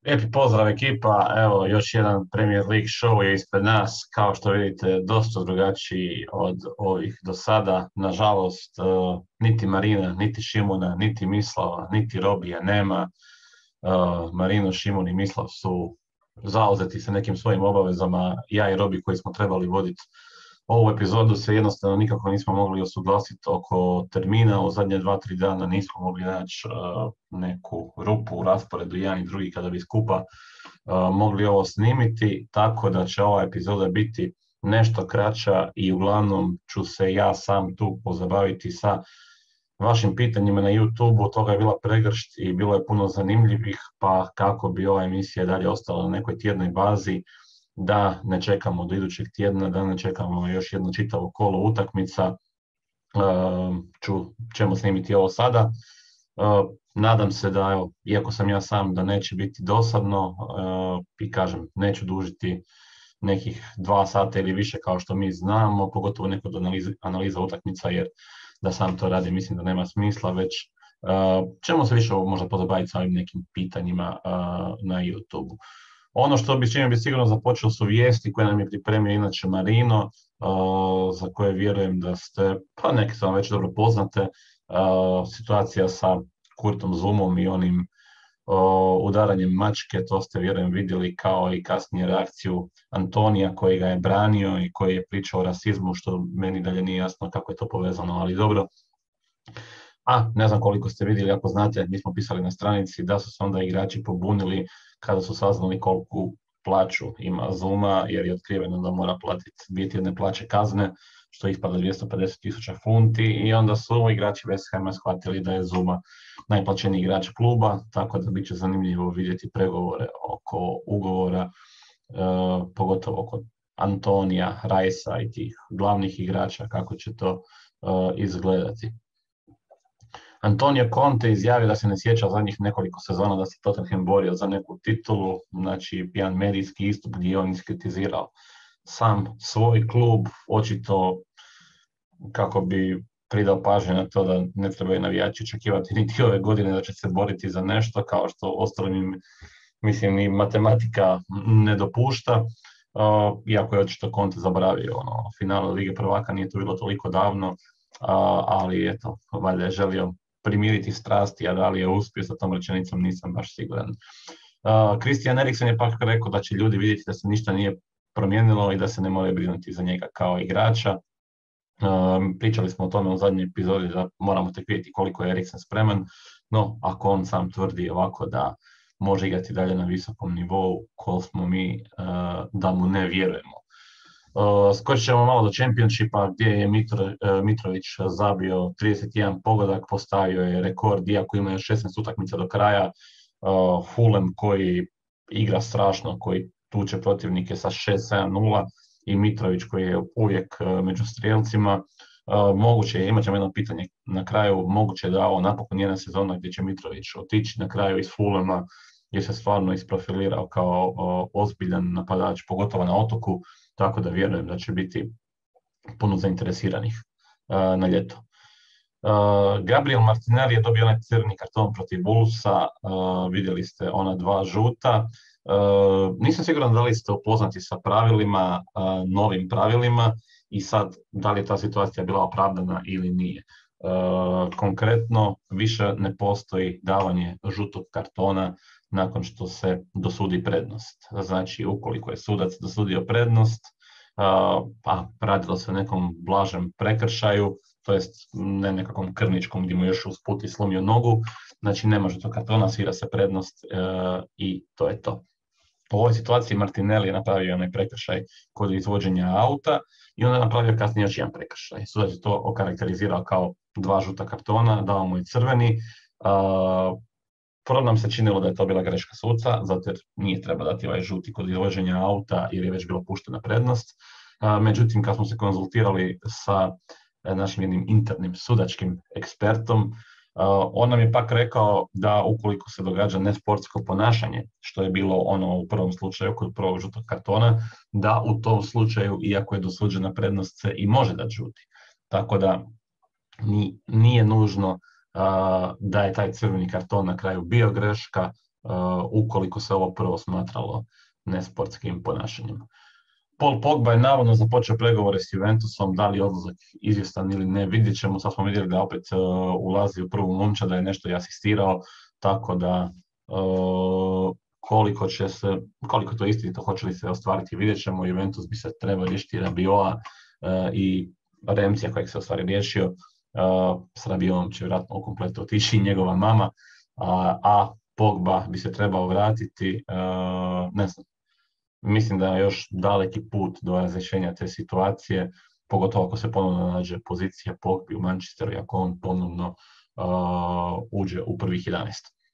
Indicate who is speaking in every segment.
Speaker 1: Lijepi pozdrav ekipa, evo još jedan Premier League show je ispred nas, kao što vidite dosta drugačiji od ovih do sada. Nažalost, niti Marina, niti Šimuna, niti Mislava, niti Robija nema. Marino, Šimun i Mislav su zauzeti sa nekim svojim obavezama. Ja i Robi koji smo trebali voditi ovu epizodu se jednostavno nikako nismo mogli usuglasiti oko termina. U zadnje 2-3 dana nismo mogli naći neku rupu u rasporedu jedan i drugi kada bi skupa mogli ovo snimiti, tako da će ova epizoda biti nešto kraća i uglavnom ću se ja sam tu pozabaviti sa vašim pitanjima na YouTube. Toga je bila pregršt i bilo je puno zanimljivih, pa kako bi ova emisija dalje ostala na nekoj tjednoj bazi, da ne čekamo do idućeg tjedna, da ne čekamo još jedno čitavo kolo utakmica, ćemo snimiti ovo sada. Nadam se da, evo, iako sam ja sam, da neće biti dosadno i kažem, neću dužiti nekih 2 sata ili više kao što mi znamo, pogotovo neko analiza utakmica, jer da sam to radi mislim da nema smisla, već ćemo se više možda pozabaviti sa ovim nekim pitanjima na YouTube-u. Ono što bi čime bi sigurno započeo su vijesti koje nam je pripremio inače Marino, za koje vjerujem da ste, pa neke su vam već dobro poznate. Situacija sa Kurtom Zoomom i onim udaranjem mačke, to ste vjerujem vidjeli, kao i kasnije reakciju Antonija koji ga je branio i koji je pričao o rasizmu, što meni dalje nije jasno kako je to povezano, ali dobro. A ne znam koliko ste vidjeli, ako znate, mi smo pisali na stranici da su se onda igrači pobunili kada su saznali koliku plaću ima Zuma, jer je otkriveno da mora platiti 2 tjedne plaće kazne, što ispada 250.000 funti, i onda su igrači West Hama shvatili da je Zuma najplaćeniji igrač kluba, tako da bit će zanimljivo vidjeti pregovore oko ugovora, pogotovo oko Antonija, Rajsa i tih glavnih igrača, kako će to izgledati. Antonio Conte izjavio da se ne sjeća zadnjih nekoliko sezona da se Tottenham borio za neku titulu, znači jedan medijski istup gdje je on iskritizirao sam svoj klub, očito kako bi pridao pažnje na to da ne trebaju navijači očekivati niti ove godine da će se boriti za nešto, kao što ostalim, mislim, i matematika ne dopušta, iako je očito Conte zaboravio finale Lige prvaka, nije to bilo toliko davno, ali eto, valjda je želio primiriti strasti, a da li je uspio sa tom rečenicom nisam baš siguran. Christian Eriksen je pak rekao da će ljudi vidjeti da se ništa nije promijenilo i da se ne moraju brinuti za njega kao igrača. Pričali smo o tome u zadnjoj epizodi da moramo tek vidjeti koliko je Eriksen spreman, no ako on sam tvrdi ovako da može igrati dalje na visokom nivou, koliko smo mi da mu ne vjerujemo. Skočit ćemo malo do Championshipa gdje je Mitrović zabio 31 pogodak, postavio je rekord, iako ima još 16 utakmica do kraja. Fulham koji igra strašno, koji tuče protivnike sa 6-7-0, i Mitrović koji je uvijek među strijelcima. Moguće je, imat ćemo jedno pitanje na kraju, moguće je da ovo napokon jedna sezona gdje će Mitrović otići na kraju iz Fulhama, gdje se stvarno isprofilirao kao ozbiljan napadač, pogotovo na otoku, tako da vjerujem da će biti puno zainteresiranih na ljeto. Gabriel Martinelli je dobio onaj crveni karton protiv Bullsa, vidjeli ste ona 2 žuta. Nisam siguran da li ste upoznati sa pravilima, novim pravilima, i sad da li je ta situacija bila opravdana ili nije. Konkretno, više ne postoji davanje žutog kartona nakon što se dosudi prednost. Znači, ukoliko je sudac dosudio prednost, pa radilo se o nekom blažem prekršaju, to jest ne nekakvom krvničkom gdje mu još usput i slomio nogu, znači nema žutog kartona, svira se prednost i to je to. U ovoj situaciji Martinelli je napravio onaj prekršaj kod izvođenja auta i onda je napravio kasnije još jedan prekršaj. Sudac je to okarakterizirao kao 2 žuta kartona, dao mu i crveni. Prvo nam se činilo da je to bila greška suca, zato jer nije treba dati ovaj žuti kod izvođenja auta jer je već bila puštena prednost. Međutim, kad smo se konzultirali sa našim jednim internim sudačkim ekspertom, on nam je pak rekao da ukoliko se događa nesportsko ponašanje, što je bilo ono u prvom slučaju kod prvog žutog kartona, da u tom slučaju, iako je dosuđena prednost, se i može dati žuti. Tako da nije nužno da je taj crveni karton na kraju bio greška, ukoliko se ovo prvo smatralo nesportskim ponašanjem. Paul Pogba je navodno započeo pregovore s Juventusom, da li je odlazak izvjestan ili ne, vidjet ćemo. Sad smo vidjeli da opet ulazi u prvu momčad, da je nešto i asistirao, tako da koliko to istinito, hoće li se ostvariti, vidjet ćemo. Juventus bi se trebao riješiti Rabioa i Remcija kojeg se ostvari riješio. S Rabiom će vjerojatno u kompletu otići njegova mama, a Pogba bi se trebao vratiti, ne znam. Mislim da je još daleki put do razrješenja te situacije, pogotovo ako se ponovno nađe pozicija Pogbi u Manchesteru i ako on ponovno uđe u prvih 11.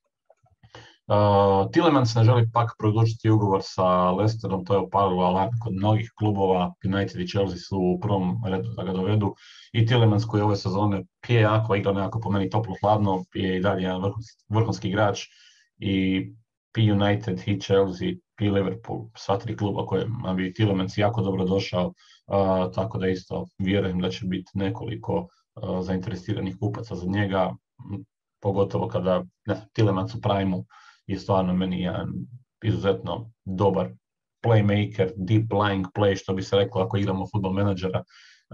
Speaker 1: Tielemans ne želi pak produžiti ugovor sa Leicesterom, to je opalilo alarm kod mnogih klubova. United i Chelsea su u prvom redu da ga dovedu i Tielemans koji ove sezone pije jako, igra nekako po meni toplo hladno, je i dalje jedan vrhunski igrač i i United, i Chelsea, i Liverpool, sva tri kluba kojima bi Tielemans jako dobro došao, tako da isto vjerujem da će biti nekoliko zainteresiranih kupaca za njega, pogotovo kada Tielemans u primu je stvarno meni jedan izuzetno dobar playmaker, deep lying play, što bi se reklo ako igramo Football Managera,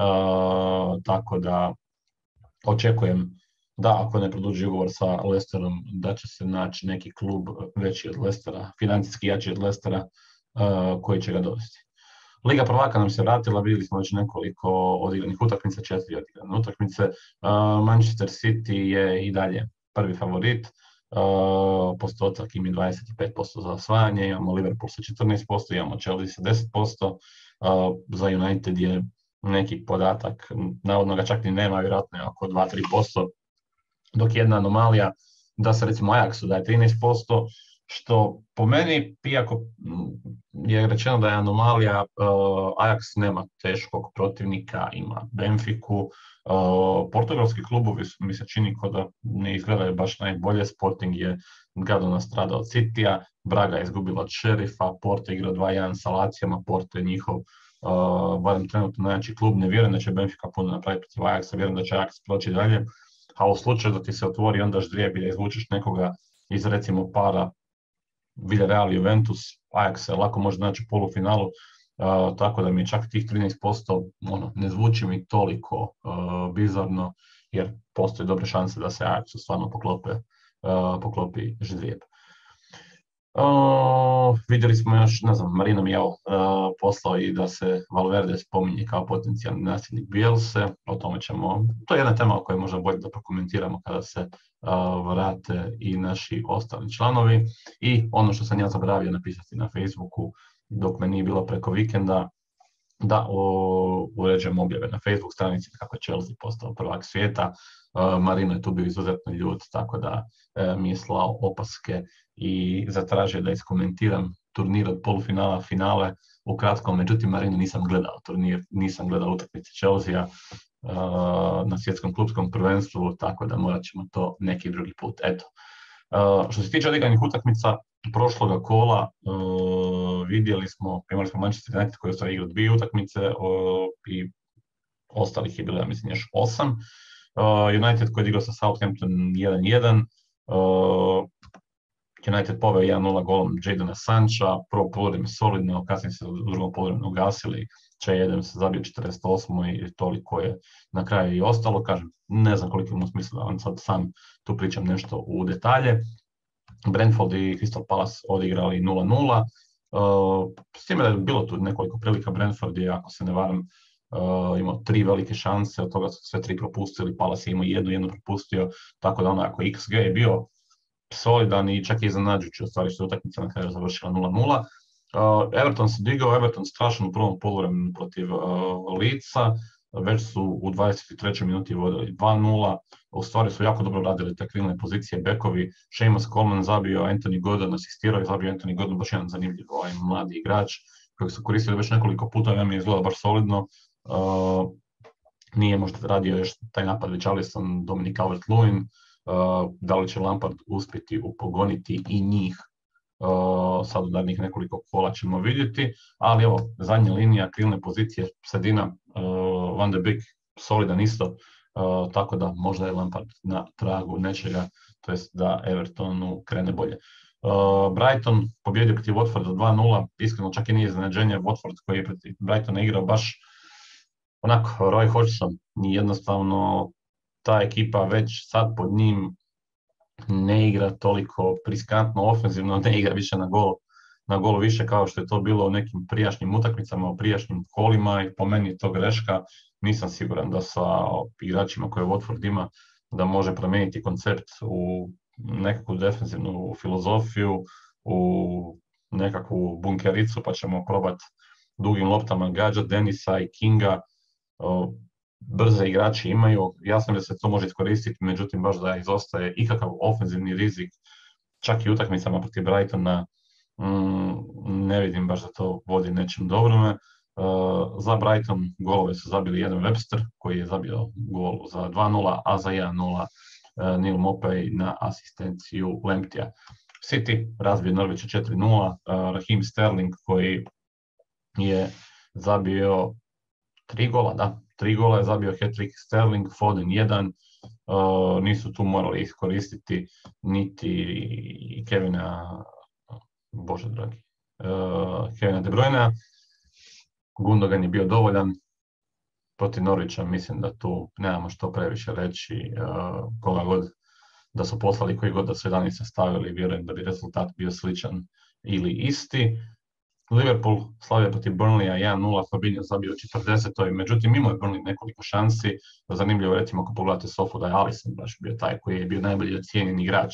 Speaker 1: tako da očekujem da ako ne produži ugovor sa Leicesterom, da će se naći neki klub veći od Leicestera, financijski jači od Leicestera, koji će ga dovesti. Liga prvaka nam se vratila, vidjeli smo već nekoliko odigranih utakmica, 4 odigrane utakmice. Manchester City je i dalje prvi favorit, postotak im je 25% za osvajanje, imamo Liverpool sa 14%, imamo Chelsea sa 10%, za United je neki podatak, navodno ga čak ni nema, vjerojatno je oko 2-3%, dok je jedna anomalija da se recimo Ajaxu daje 13%, što po meni, iako je rečeno da je anomalija, Ajax nema teškog protivnika, ima Benfiku, portugalski klubovi mi se čini kao da ne izgledaju baš najbolje, Sporting je gadno nastradao od Citya, Braga je izgubila od Šerifa, Porto igra 2-1 sa Lacijama, Porto je njihov barem trenutno najjači klub, ne vjerujem da će Benfica puno napraviti protiv Ajaxa, vjerujem da će Ajax proći dalje, a u slučaju da ti se otvori onda ždrijeb i da izvučeš nekoga iz recimo para Villarreal, Juventus, Ajax se lako može naći u polufinalu, tako da mi je čak tih 13% ne zvuči mi toliko bizarno, jer postoje dobre šanse da se Ajaxu stvarno poklopi ždrijeb. Vidjeli smo još, ne znam, Marino mi je poslao i da se Valverde spominje kao potencijalni nasljednik Bielse, o tome ćemo, to je jedna tema o kojoj možda bolje da prokomentiramo kada se vrate i naši ostali članovi. I ono što sam ja zaboravio napisati na Facebooku dok me nije bilo preko vikenda, da uređujem objave na Facebook stranici kako je Chelsea postao prvak svijeta. Marino je tu bio izuzetno ljut, tako da mi je slao opaske i zatražio da iskomentiram turnir od polufinala finale ukratko, međutim Marino nisam gledao turnir, nisam gledao utakmice Chelsea na svjetskom klubskom prvenstvu, tako da morat ćemo to neki drugi put. Eto. Što se tiče odigranih utakmica prošloga kola, imali smo Manchester United koji je ostao igrao 2 utakmice i ostalih je bilo, ja mislim, još 8. United koji je igrao sa Southampton 1-1, United poveo 1-0 golom Jadona Sancha, prvo poluvreme solidno, kasnije se u drugom poluvremenu ugasili, Che se zabio 48. i toliko je na kraju i ostalo. Kažem, ne znam koliko imamo smisla da vam sad sam tu pričam nešto u detalje. Brentford i Crystal Palace odigrali 0-0. S time da je bilo tu nekoliko prilika, Brentford je, ako se ne varam, imao 3 velike šanse, od toga su sve 3 propustili, Palace je imao jednu propustio, tako da onako XG je bio solidan i čak i iznenađujući, u stvari što je utakmica na kraju završila 0-0. Everton se digao, Everton strašno u prvom poluvremenu protiv Leedsa, već su u 23. minuti vodili 2-0, u stvari su jako dobro radili te krilne pozicije, bekovi, Seamus Coleman zabio, Anthony Gordon asistirao i zabio Anthony Gordon, baš jedan zanimljiv mladi igrač, kojeg su koristili već nekoliko puta, ja mi je izgledao baš solidno, nije možda radio još taj napad već Alisson, Dominic Calvert-Lewin, da li će Lampard uspjeti upogoniti i njih, sad u danih nekoliko kola ćemo vidjeti, ali evo, zadnja linija, krilne pozicije, sredina, Van de Beek, solidan isto, tako da možda je Lampard na tragu nečega, to jest da Evertonu krene bolje. Brighton pobjedio protiv Watforda 2-0, iskreno čak i nije iznenađenje. Watford koji je protiv Brightona igrao baš onako Roy Hodgson, i jednostavno ta ekipa već sad pod njim ne igra toliko riskantno ofenzivno, ne igra više na gol više kao što je to bilo u nekim prijašnjim utakmicama, u prijašnjim kolima, i po meni je to greška. Nisam siguran da sa igračima koje Watford ima da može promijeniti koncept u nekakvu defensivnu filozofiju, u nekakvu bunkericu, pa ćemo probati dugim loptama gađati Denisa i Kinga. Brze igrači imaju, jasno da se to može iskoristiti, međutim baš da izostaje ikakav ofenzivni rizik, čak i utakmicama protiv Brightona, ne vidim baš da to vodi nečem dobrome. Za Brighton golove su zabili jedan Webster koji je zabio gol za 2-0, a za 1-0 Neil Maupay na asistenciju Lampteja. City razbio Norwicha 4-0, Raheem Sterling koji je zabio 3 gola, 3 gola je zabio hat-trick, Sterling, Foden 1, nisu tu morali iskoristiti niti Kevina, bože dragi, Kevina De Bruyne. Gundogan je bio dovoljan protiv Norwicha, mislim da tu nemamo što previše reći, koga god da su poslali, koji god da su 11 stavili, vjerujem da bi rezultat bio sličan ili isti. Liverpool slavio protiv Burnleya 1-0, Fabinho zabio 40. Međutim, imao je Burnley nekoliko šansi. Zanimljivo, recimo, ako pogledate sofu, da je Alisson baš bio taj koji je bio najbolji ocijenjen igrač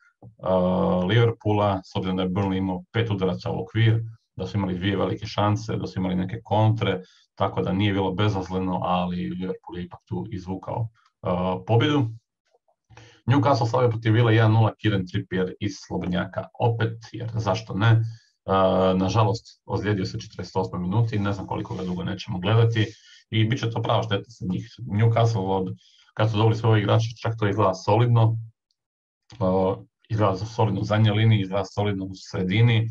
Speaker 1: Liverpoola, s obzirom da je Burnley imao 5 udaraca u okvir, da su imali 2 velike šanse, da su imali neke kontre, tako da nije bilo bezazleno, ali Liverpool je ipak tu izvukao pobjedu. Newcastle slavio protiv Villa 1-0, Kieran Trippier iz slobodnjaka opet, jer zašto ne. Nažalost, ozlijedio se 48 minuti, ne znam koliko ga dugo nećemo gledati i bit će to prava šteta za njih. Newcastle, kad su dobili svoje igrače, čak to izgleda solidno, izgleda solidno u zadnjoj liniji, izgleda solidno u sredini,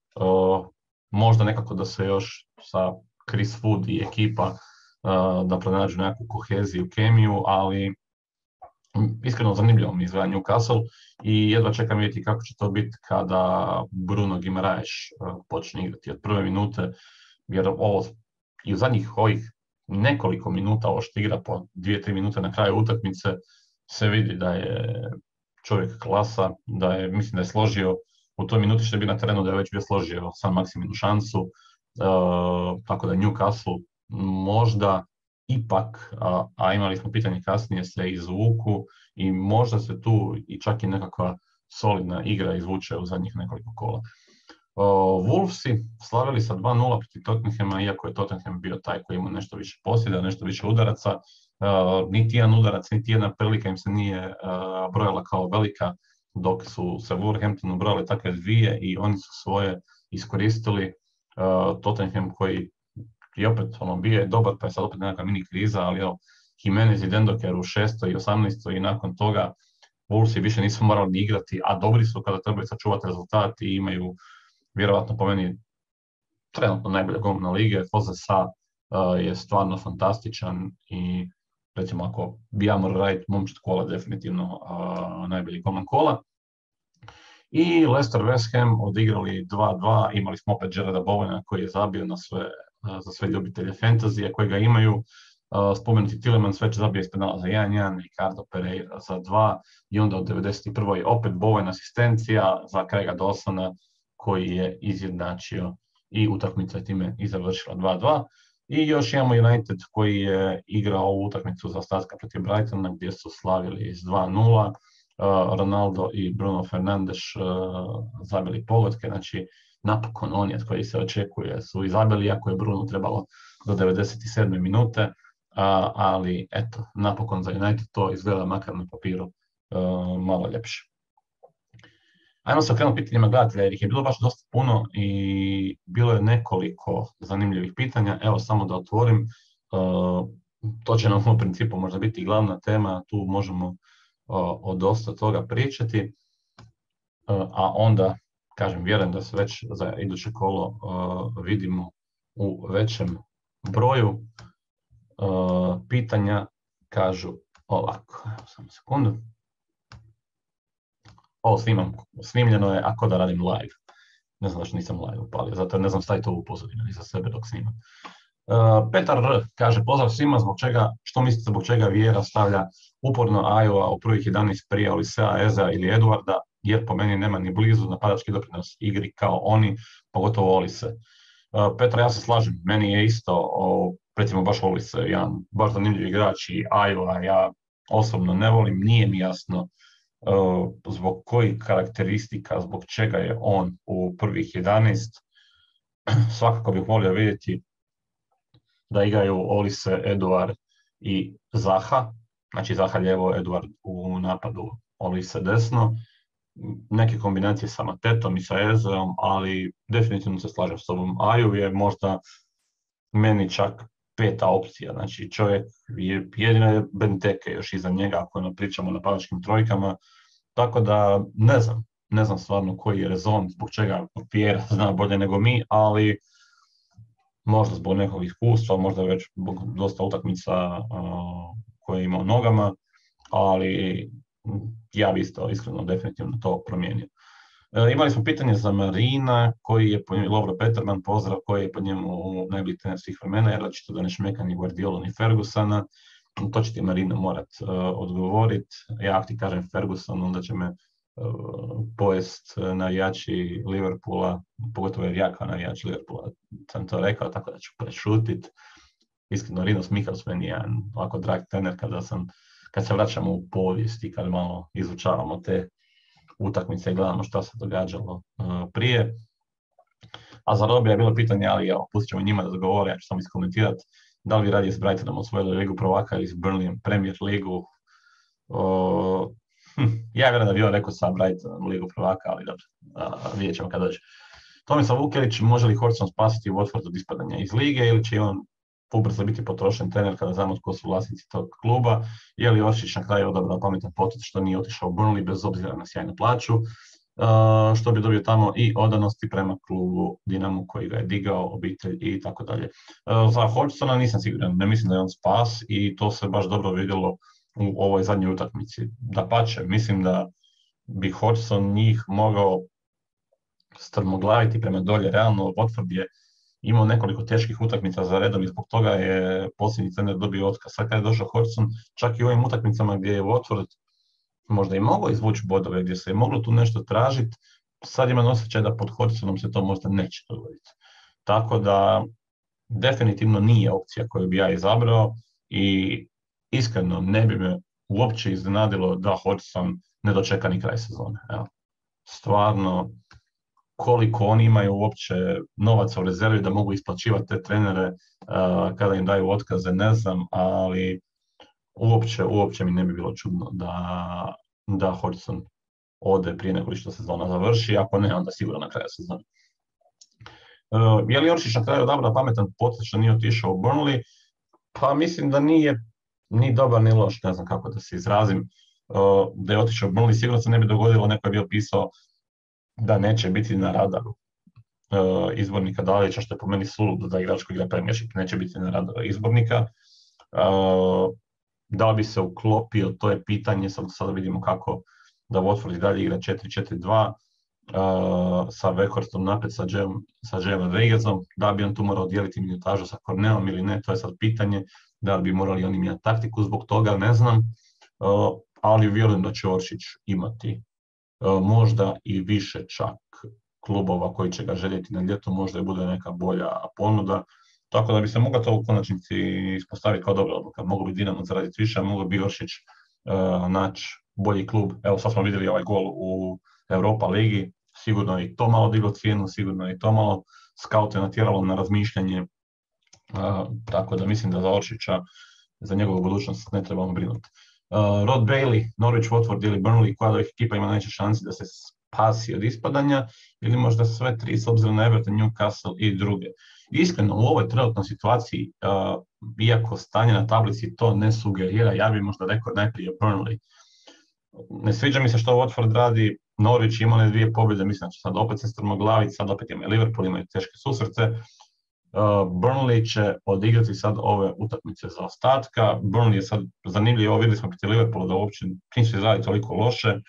Speaker 1: možda nekako da se još sa Chris Wood i ekipa da pronađu nekakvu koheziju, kemiju, ali iskreno zanimljivo mi izgleda Newcastle i jedva čekam vidjeti kako će to biti kada Bruno Guimaraes počne igrati od prve minute, jer ovo i u zadnjih ovih nekoliko minuta, ovo što igra po 2-3 minute na kraju utakmice, se vidi da je čovjek klasa, mislim da je složio u toj minuti što je bio na terenu, da je već bio složio sam maksiminu šansu, tako da Newcastle možda ipak, a imali smo pitanje kasnije, se izvuku i možda se tu i čak i nekakva solidna igra izvuče u zadnjih nekoliko kola. Wolvesi slavili sa 2-0 protiv Tottenhama, iako je Tottenham bio taj koji ima nešto više posjeda, nešto više udaraca. Niti jedan udarac, niti jedna prilika im se nije brojala kao velika, dok su se Wolverhamptonu brojale takve dvije i oni su svoje iskoristili. Tottenham koji i opet bio je dobar, pa je sad opet nekakva mini kriza, ali Jimenez i Dendoker u 6. i 18. i nakon toga Wolvesi više nisu morali ni igrati, a dobri su kada trebaju sačuvati rezultat i imaju vjerovatno po meni trenutno najbolja golmana lige. Jose Sa je stvarno fantastičan i recimo ako bi ja morao raditi momčad kola, definitivno najbolji golman kola. I Leicester West Ham odigrali 2-2, imali smo opet Jarreda Bowena koji je zabio za sve ljubitelje fantazije koji ga imaju. Spomenuti Tielemans već zabio iz penala za 1-1, Ricardo Pereira za 2 i onda od 91. opet Bowen asistencija za Craiga Dawsona koji je izjednačio i utakmica je time i završila 2-2. I još imamo United koji je igrao ovu utakmicu za ostatka protiv Brightona gdje su slavili s 2-0. Ronaldo i Bruno Fernandes zabili pogodke, znači napokon oni od koji se očekuje su izabili, iako je Bruno trebalo do 97. minute, ali eto, napokon za United to izgleda makar na papiru malo ljepše. Ajmo se okrenuti pitanjima gledatelja jer ih je bilo baš dosta puno i bilo je nekoliko zanimljivih pitanja. Evo samo da otvorim, to će nam u principu možda biti glavna tema, tu možemo o dosta toga pričati, a onda, kažem, vjerujem da se već za iduće kolo vidimo u većem broju. Pitanja kažu ovako, samo sekundu. Ovo snimljeno je ako da radim live. Ne znam zašto nisam live upalio, zato ne znam staviti ovo u pozadinu iza sebe dok snimam. Petar R. kaže, pozdrav svima, što mislite zbog čega Vjera stavlja uporno Iowa u prvih 11 prije Olisea, Eza ili Eduarda, jer po meni nema ni blizu napadački doprinos igri kao oni, pogotovo Olise. Petar, ja se slažem, meni je isto, recimo baš Olise, jedan baš zanimljiv igrač i Iowa, ja osobno ne volim, nije mi jasno zbog kojih karakteristika, zbog čega je on u prvih 11. Svakako bih volio vidjeti da igraju Olise, Eduard i Zaha, znači Zaha lijevo, Eduard u napadu, Olise desno, neke kombinacije sa Matetom i sa Ezeom, ali definitivno se slažem s tobom. Aju je možda meni čak 5. opcija, znači čovjek je jedino Benteke još iza njega ako pričamo o napadačkim trojkama, tako da ne znam stvarno koji je rezon, zbog čega Pierre zna bolje nego mi, ali možda zbog nekog iskustva, možda već zbog dosta utakmica koje ima u nogama, ali ja bi isto iskreno definitivno to promijenio. Imali smo pitanje za Marina, koji je po njemu, Lovro Peterman, pozdrav, koji je po njemu najbolji trener svih vremena, jer očito da ne šmeka ni Guardiolu ni Fergusona. To će ti Marina morat odgovoriti. Ja ako ti kažem Ferguson, onda će me pojest navijači Liverpoola, pogotovo jer ja kao navijač Liverpoola sam to rekao, tako da ću prešutit. Iskreno, Rinos Michels meni je jedan ovako drag trener kad se vraćamo u povijest i kad malo izučavamo te utakmice i gledamo šta se događalo prije. A za Robija je bilo pitanje, ali evo, pustit ćemo njima da dogovore, ja ću samo iskomentirati, da li bi radije s Brightonom osvojili Ligu prvaka ili s Burnleyem Premier Ligu. Ja vjerujem da bi on rekao sa Brightonom Ligu prvaka, ali dobro, vidjet ćemo kad dođe. Tomislav Vukelić, može li Hodgson spasiti Watford od ispadanja iz lige ili će on ubrzo biti potrošen trener kada znamo tko su vlasnici tog kluba, je li Oršić na kraju odabrao pametan potez što nije otišao u Burnley bez obzira na sjajnu plaću, što bi dobio tamo i odanosti prema klubu Dinamu koji ga je digao, obitelj i tako dalje. Za Hodgsona nisam siguran, ne mislim da je on spas i to se baš dobro vidjelo u ovoj zadnjoj utakmici. Dapače, mislim da bi Hodgson njih mogao strmoglaviti prema dolje. Realno, Watford je imao nekoliko teških utakmica za redom i zbog toga je posljednji trener dobio otkaz. Sad kad je došao Hodgson, čak i u ovim utakmicama gdje je Watford možda i mogao izvući bodove, gdje se je moglo tu nešto tražiti, sad imam osjećaj da pod Hodgsonom se to možda neće dogoditi. Tako da definitivno nije opcija koju bi ja izabrao i iskreno ne bi me uopće iznenadilo da Hodgson ne dočeka ni kraj sezone. Evo. Stvarno, koliko oni imaju uopće novaca u rezervi da mogu isplaćivati te trenere kada im daju otkaze, ne znam, ali uopće mi ne bi bilo čudno da Hodgson ode prije nego što sezona završi, ako ne, onda sigurno na kraju sezone. Je li Oršić na kraju odabrao pametan potez što nije otišao u Burnley? Pa mislim da nije ni dobar ni loš, ne znam kako da se izrazim. Da je otišao u Burnley, sigurno se ne bi dogodilo, neko je bio pisao da neće biti na radaru izbornika Dalića, što je po meni suludo da igrač koji igra Premiership neće biti na radaru izbornika. Da li bi se uklopio, to je pitanje, sada vidimo kako da Watford i dalje igra 4-4-2 sa Weghorstom napred sa Jayem Rodriguezom, da bi on tu morao dijeliti minutažu sa Corneom ili ne, to je sad pitanje, da li bi morali oni mijenjati taktiku zbog toga, ne znam, ali vjerujem da će Oršić imati možda i više čak klubova koji će ga željeti na ljeto, možda i bude neka bolja ponuda, tako da bi se mogla to u konačnici ispostaviti kao dobra odluka. Mogu bi Dinamo zaraditi više, a mogu bi Oršić naći bolji klub. Evo sad smo vidjeli ovaj gol u Europa ligi, sigurno i to malo diglo cijenu, sigurno i to malo skaute natjeralo na razmišljanje, tako da mislim da za Oršića, za njegovu budućnost ne trebamo brinuti. Rod Bailey, Norwich, Watford ili Burnley, koja od ovih ekipa ima najveće šanse da se spasi od ispadanja, ili možda sve tri s obzirom na Everton, Newcastle i druge. Iskreno, u ovoj trenutnoj situaciji, iako stanje na tablici to ne sugerira, ja bih možda rekao najprije Burnley. Ne sviđa mi se što Watford radi, Norwich ima one 2 pobjede, mislim da će sad opet se strmoglaviti, sad opet imaju Liverpool, imaju teške susrete. Burnley će odigrati sad ove utakmice za ostatka. Burnley je sad zanimljivo, vidjeli smo protiv Liverpoola da uopće nisu izradili toliko loše.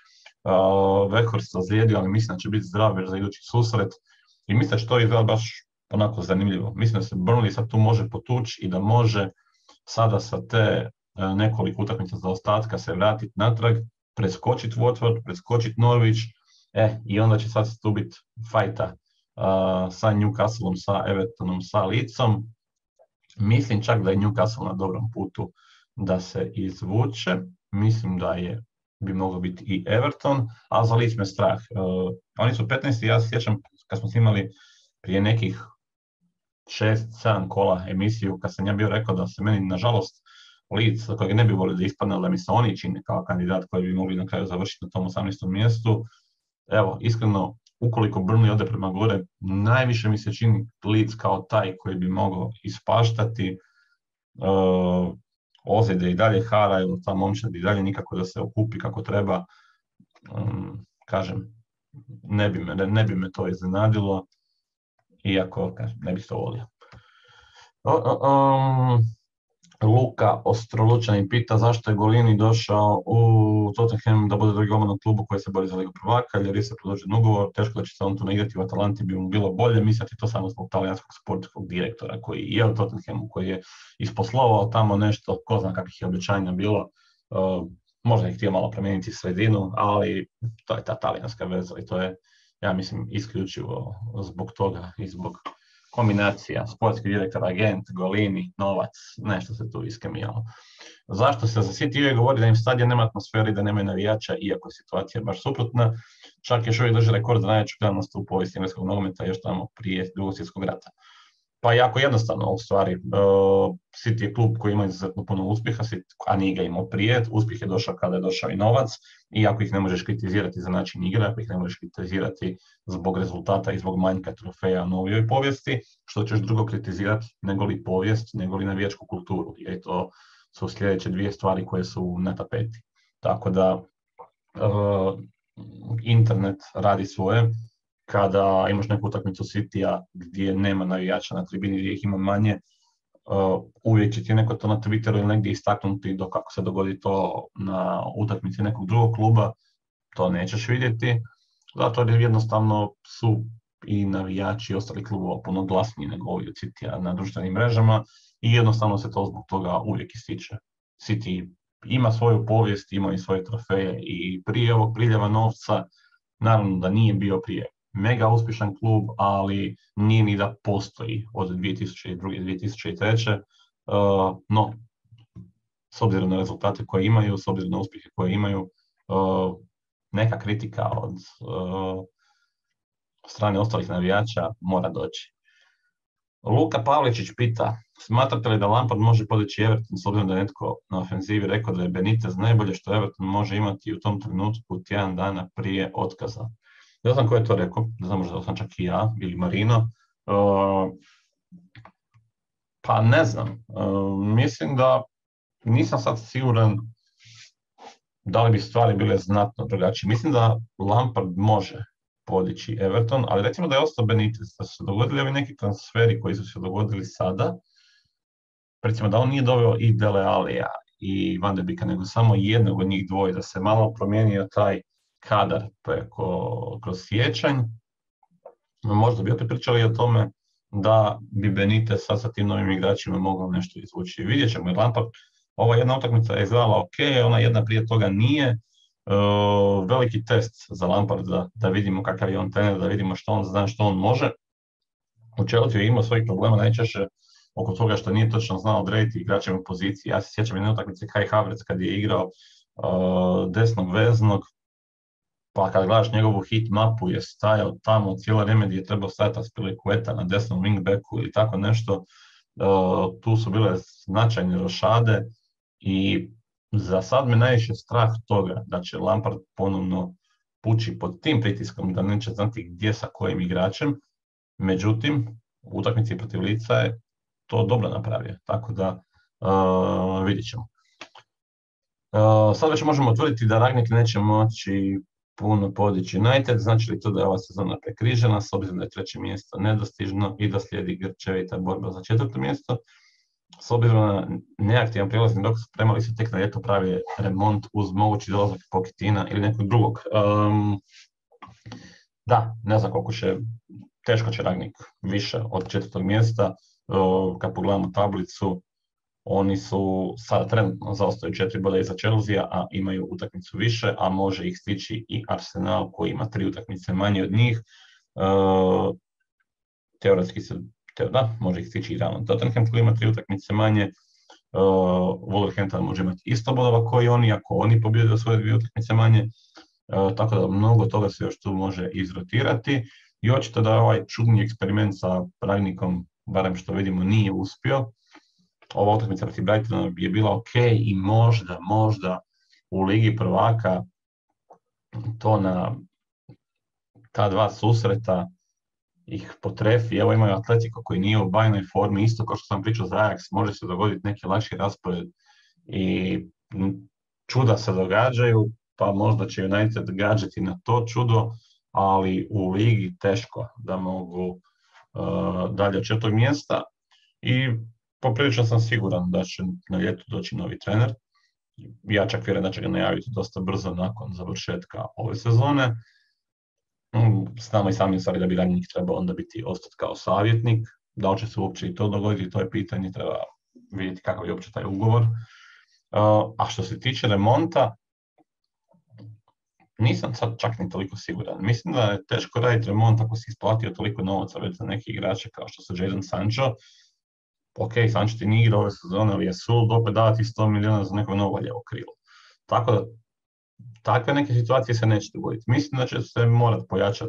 Speaker 1: Weghorst ozlijedio, ali mislim da će biti zdrav već za idući susret. I mislim da će to izgleda baš onako zanimljivo. Mislim da se Burnley sad tu može potući i da može sada sa te nekoliko utakmica za ostatka se vratiti natrag, preskočiti Watford, preskočiti Norwich, i onda će sad tu biti fajta sa Newcastleom, sa Evertonom, sa Leedsom. Mislim čak da je Newcastle na dobrom putu da se izvuče. Mislim da bi moglo biti i Everton, a za Leeds me strah. Oni su 15. Ja se sjećam kad smo snimali prije nekih 6-7 kola emisiju, kad sam ja bio rekao da se meni, nažalost, Leeds, kojeg ne bi volio da ispadne, da mi se oni čine kao kandidat koji bi mogli na kraju završiti na tom 18. mjestu. Evo, iskreno, ukoliko Burnley ode prema gore, najviše mi se čini Leeds kao taj koji bi mogao ispaštati. Ozljede i dalje haraju, ta momčad i dalje nikako da se okupi kako treba. Kažem, ne bi me to iznenadilo, iako ne bih to volio. Luka Ostrolučanin pita zašto je Golini došao u Tottenham da bude drugi golman u klubu koji se bori za Ligu prvaka, jer je se produžen ugovor, teško da će se on tu naigrati, u Atalanti bi mu bilo bolje, misliti to samo zbog talijanskog sportskog direktora koji je u Tottenhamu, koji je isposlovao tamo nešto, ko zna kakvih je obećanja bilo, možda je htio malo promijeniti sredinu, ali to je ta talijanska veza i to je, ja mislim, isključivo zbog toga i zbog kombinacija, sportski direktor, agent, Golini, novac, nešto se tu iskemijalo. Zašto se za City uvijek govori da im stadion nema atmosfere i da nemaju navijača, iako je situacija baš suprotna, čak još uvijek drži rekord za najveću gledanost u povijesti engleskog nogometa još tamo prije Drugog svjetskog rata. Pa jako jednostavno, u stvari, City je klub koji ima izuzetno puno uspjeha, a nije ga imao prije, uspjeh je došao kada je došao i novac, i ako ih ne možeš kritizirati za način igre, ako ih ne možeš kritizirati zbog rezultata i zbog manjka trofeja u novijoj povijesti, što ćeš drugo kritizirati nego li povijest, nego li navijačku kulturu, jer to su sljedeće dvije stvari koje su na tapeti. Tako da, internet radi svoje. Kada imaš neku utakmicu Citya gdje nema navijača na tribini, gdje ih ima manje, uvijek će ti neko to na Twitteru ili negdje istaknuti, dok kako se dogodi to na utakmici nekog drugog kluba, to nećeš vidjeti, zato jer jednostavno su i navijači i ostali klubova puno glasniji nego ovi od Citya na društvenim mrežama i jednostavno se to zbog toga uvijek ističe. City ima svoju povijest, ima i svoje trofeje i prije ovog priljeva novca, naravno da nije bio prije mega uspješan klub, ali nije ni da postoji od 2002. 2003. No, s obzirom na rezultate koje imaju, s obzirom na uspjehe koje imaju, neka kritika od strane ostalih navijača mora doći. Luka Pavličić pita, smatrate li da Lampard može podići Everton s obzirom da je netko na ofenzivi rekao da je Benitez najbolje što Everton može imati u tom trenutku tjedan dana prije otkaza? Ne znam ko je to rekao, ne znam, možda sam čak i ja ili Marino. Pa ne znam, mislim da nisam sad siguran da li bi stvari bile znatno drugačije. Mislim da Lampard može podići Everton, ali recimo da je ostao Benitez, da su se dogodili ovi neki transferi koji su se dogodili sada, recimo da on nije doveo i Dele Allija i Van de Beeka, nego samo jednog od njih dvoje, da se malo promijenio taj kadar kroz siječanj, možda bi opet pričali o tome da bi Benitez sad sa tim novim igračima mogao nešto izvući. Vidjet ćemo, jer Lampard, ova jedna utakmica je izgledala ok, ona jedna prije toga nije. Veliki test za Lamparda, da vidimo kakav je on trener, da vidimo što on zna, što on može. U Chelsea je imao svojih problema najčešće oko toga što nije točno znao odrediti igračima u poziciji. Ja se sjećam jedne utakmice Kai Havertz kad je igrao desnog veznog, pa kad gledaš njegovu hit mapu je stajao tamo cijelo vrijeme gdje je trebao stajati Aspilicueta na desnom wingbacku ili tako nešto. Tu su bile značajne rošade i za sad me najviše strah toga da će Lampard ponovno pući pod tim pritiskom, da neće znati gdje sa kojim igračem. Međutim, u utakmici protiv Leedsa je to dobro napravio, tako da vidjet ćemo. Sad već možemo tvrditi da Rangnick neće moći puno podići United, znači li to da je ova sezona prekrižena, s obzirom da je treće mjesto nedostižno i da slijedi grčevita borba za četvrto mjesto? s obzirom na neaktivan prijelazni rok, spremali su tek na ljeto pravi remont uz mogući dolazak Pochettina ili nekog drugog. Da, ne znam koliko će, teško će Rangnick više od 4. mjesta. Kad pogledamo tablicu, oni su sada trenutno zaostaju 4 boda iza Chelsea, a imaju utakmicu više, a može ih stići i Arsenal koji ima 3 utakmice manje od njih. Teoretski se, da, može ih stići i Realno Tottenham koji ima 3 utakmice manje. Wolverhampton može imati isto bodova koji oni, ako oni pobjede svoje 2 utakmice manje. Tako da mnogo toga se još tu može izrotirati. I očito da ovaj čudni eksperiment sa Rangnickom, barem što vidimo, nije uspio. Ova utakmica protiv Brightona je bila ok i možda u Ligi prvaka to na ta 2 susreta ih potrefi. Evo imaju Atletico koji nije u bajnoj formi, isto kao što sam pričao za Ajax, može se dogoditi neki lakši raspored i čuda se događaju, pa možda će United gađati na to čudo, ali u ligi teško da mogu dalje od 4. mjesta i poprilično sam siguran da će na ljetu doći novi trener. Ja čak vjerujem da će ga najaviti dosta brzo nakon završetka ove sezone. Znamo i sami stvari da bi Rangnick trebao onda ostati kao savjetnik. Da li će se uopće i to dogoditi, to je pitanje, treba vidjeti kakav je uopće taj ugovor. A što se tiče remonta, nisam sad čak ni toliko siguran. Mislim da je teško raditi remont ako si isplatio toliko novaca već za neke igrače kao što su Jadon Sancho. Ok, Sancho ti nije igrao ove sezone, ali je sud opet davati 100 milijuna za neko novo lijevo krilo. Tako da, takve neke situacije se neće dogoditi. Mislim da će se morati pojačati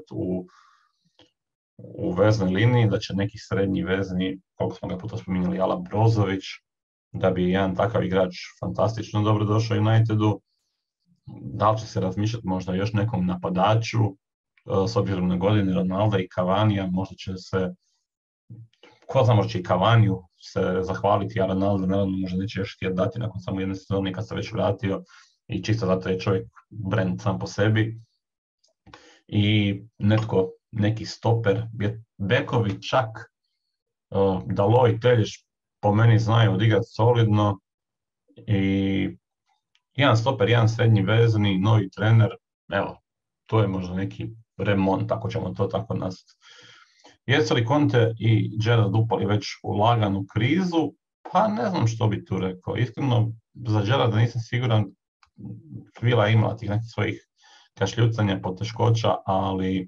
Speaker 1: u veznoj liniji, da će neki srednji vezni, koliko smo ga puta spominjali, Alan Brozović, da bi jedan takav igrač fantastično dobro došao Unitedu. Da li će se razmišljati možda još nekom napadaču, s obzirom na godine Ronalda i Cavanija, možda će se, ko zna, možda će i Cavaniju se zahvaliti, a Ronaldo naravno možda neće još htjeti dati nakon samo jedne sezone kad se već vratio i čisto zato je čovjek brand sam po sebi. I neki stoper, bekovi čak, Dalot i Telješ po meni znaju odigrati solidno i jedan stoper, jedan srednji vezni, novi trener, evo, to je možda neki remont, ako ćemo to tako nazvati. Jesu li Conte i Gerrard upali već u laganu krizu? Pa ne znam što bi tu rekao. Iskreno, za Gerrarda nisam siguran, Villa je imala tih nekih svojih kašljucanja, poteškoća, ali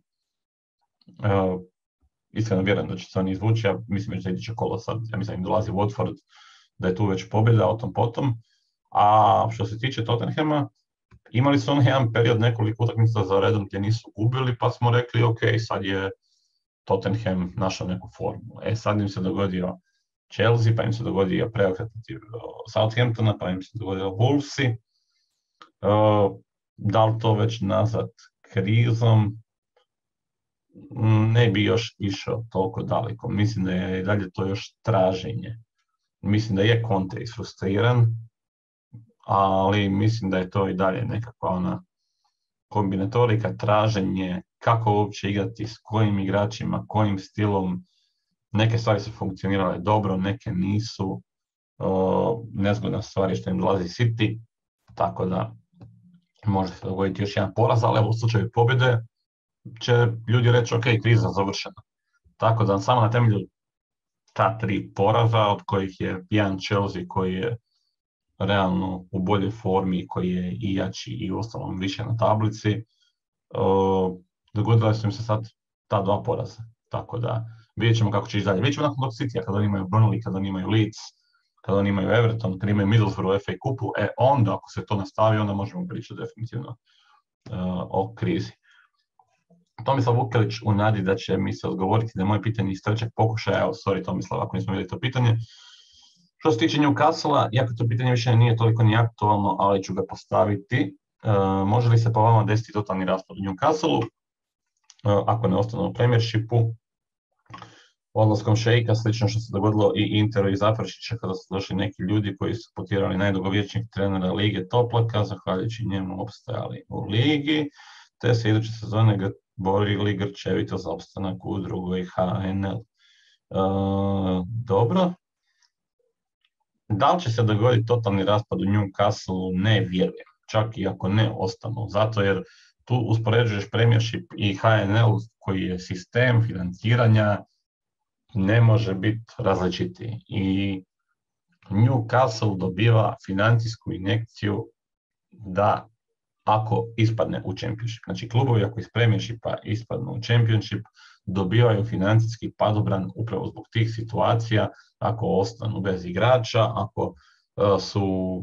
Speaker 1: iskreno vjerujem da će se oni izvući. Ja mislim već da iduće kolo sad, ja mislim da im dolazi Watford, da je tu već pobjeda o tom potom. A što se tiče Tottenhama, imali su oni jedan period nekoliko utakmica za redom gdje nisu gubili, pa smo rekli ok, sad je Tottenham našao neku formu. Sad im se dogodio Chelsea, pa im se dogodio preokret protiv Southamptona, pa im se dogodio Wolvesi. Da li to već nazvat krizom? Ne bi još išao toliko daleko. Mislim da je dalje to još traženje. Mislim da je Conte isfrustriran, ali mislim da je to i dalje nekakva ona kombinatorika, traženje, kako uopće igrati, s kojim igračima, kojim stilom. Neke stvari su funkcionirale dobro, neke nisu. Nezgodna stvar je što im dolazi City, tako da može se dogoditi još jedan poraz, ali evo u slučaju pobjede će ljudi reći ok, kriza završena. Tako da samo na temelju ta 3 poraza, od kojih je jedan Chelsea koji je realno u boljoj formi, koji je i jači i ostalom više na tablici, dogodila su im se sad ta 2 poraza. Tako da vidjet ćemo kako će ići dalje. Vidjet ćemo nakon tog Citya, kada oni imaju Burnley, kada oni imaju Leeds, kada oni imaju Everton, kada imaju Middlesbrough u FA Cupu, onda ako se to nastavi, onda možemo pričati definitivno o krizi. Tomislav Vukelić u nadi da će mi se odgovoriti na moje pitanje iz trećeg pokušaja. Evo, sorry Tomislav, ako nismo vidjeli to pitanje. Što se tiče Newcastle-a, iako to pitanje više nije toliko ni aktualno, ali ću ga postaviti. Može li se po vama desiti totalni raspad u Newcastle-u, ako ne ostane u Premiershipu? Odlaskom Šejka, slično što se dogodilo i Interu i Zaprešića, kada su došli neki ljudi koji su potjerali najdugovječnijeg trenera lige Toplaka, zahvaljujući njemu opstajali u ligi, te se iduće sezone borili grčevito za opstanak u drugoj HNL. Dobro. Da li će se dogoditi totalni raspad u Newcastle? Ne vjerujem. Čak i ako ne ostanu. Zato jer tu uspoređuješ Premiership i HNL koji je sistem financiranja, ne može biti različitiji. I Newcastle dobiva financijsku injekciju da ako ispadne u Championship. Znači klubovi ako iz Premiershipa ispadnu u Championship dobivaju financijski padobran upravo zbog tih situacija, ako ostanu bez igrača, ako su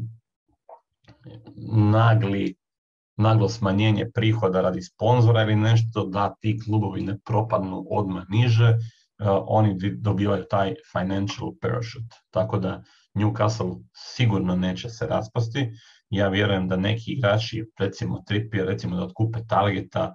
Speaker 1: naglo smanjenje prihoda radi sponzora ili nešto, da ti klubovi ne propadnu odmah niže, oni dobivaju taj financial parachute. Tako da Newcastle sigurno neće se raspasti. Ja vjerujem da neki igrači, recimo Trippier, recimo da otkupe Targeta,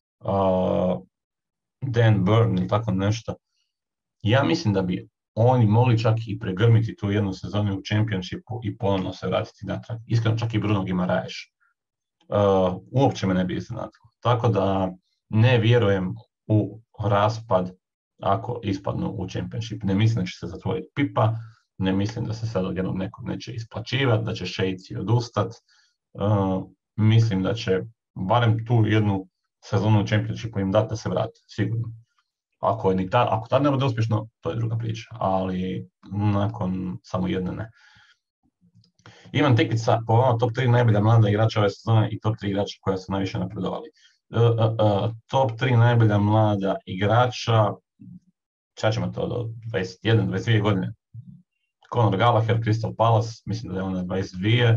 Speaker 1: Dan Burn ili tako nešto, ja mislim da bi oni mogli čak i pregrmiti tu jednu sezonu u Championshipu i ponovno se vratiti natrag. Iskreno čak i Bruno Guimaraes. Uopće me ne bi iznenadilo. Tako da ne vjerujem u raspad ako ispadnu u Championship. Ne mislim da će se zatvoriti pipa, ne mislim da se sad odjednom nekog neće isplaćivati, da će šejci odustati. Mislim da će barem tu jednu sezonu u Championshipu im dati da se vrate, sigurno. Ako tad ne bude uspješno, to je druga priča, ali nakon samo jedne ne. Imam tikica po vama top 3 najbolja mlada igrača ove sezone i top 3 igrača koja su najviše napredovali. Top 3 najbolja mlada igrača, sad ćemo to do 21, 22 godine. Conor Gallagher, Crystal Palace, mislim da je ona 22.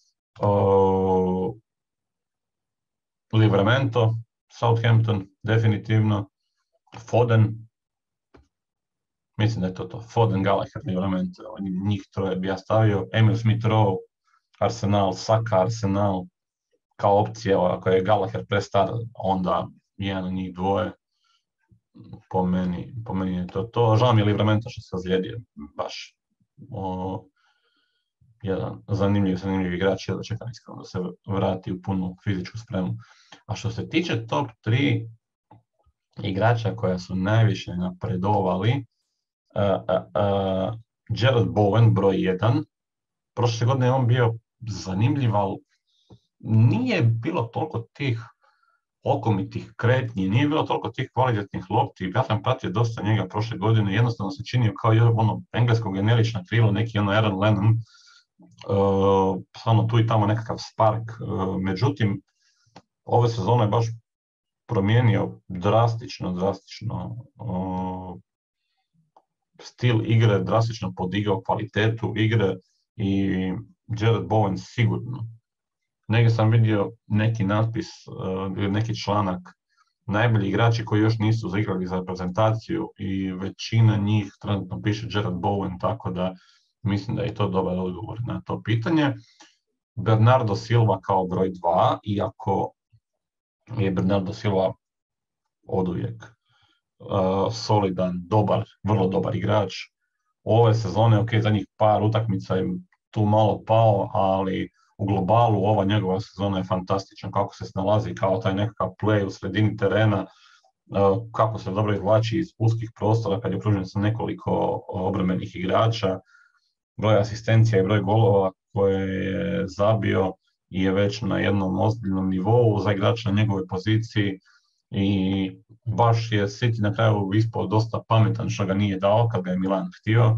Speaker 1: Livramento, Southampton, definitivno. Foden, mislim da je to. Foden, Gallagher, Livramento, njih troje bi ja stavio. Emil Smith-Rowe, Arsenal, Saka, Arsenal, kao opcija, ako je Gallagher prestar, onda jedan od njih dvoje. Po meni je to. Žao mi je Livramento što se ozlijedio, baš. Jedan zanimljiv igrač, ja čekam iskreno da se vrati u punu fizičku spremu. A što se tiče top 3 igrača koja su najviše napredovali, Jarrod Bowen, broj 1. Prošle godine je on bio zanimljiv, ali nije bilo toliko tih okomitih kretnji, nije bilo toliko tih kvalitetnih lopti. Ja sam pratio dosta njega prošle godine, jednostavno se činio kao englesko generično krilo, neki Aaron Lennon, samo tu i tamo nekakav spark. Međutim, ove sezone je baš promijenio drastično stil igre, drastično podigao kvalitetu igre i Jarrod Bowen sigurno. Negdje sam vidio neki natpis, neki članak, najbolji igrači koji još nisu zaigrali za reprezentaciju i većina njih trenutno piše Jarrod Bowen, tako da mislim da je to dobar odgovor na to pitanje. Bernardo Silva kao broj 2, iako je Bernardo Silva oduvijek solidan, dobar, vrlo dobar igrač. Ove sezone, zadnjih par utakmica je tu malo pao, ali u globalu ova njegova sezona je fantastična, kako se snalazi kao taj nekakav play u sredini terena, kako se dobro izvlači iz uskih prostora kad je okružen sa nekoliko obrambenih igrača, broj asistencija i broj golova koje je zabio je već na jednom ozbiljnom nivou za igrača na njegovoj poziciji i baš je City na kraju ispao dosta pametan što ga nije dao kad ga je Milan htio.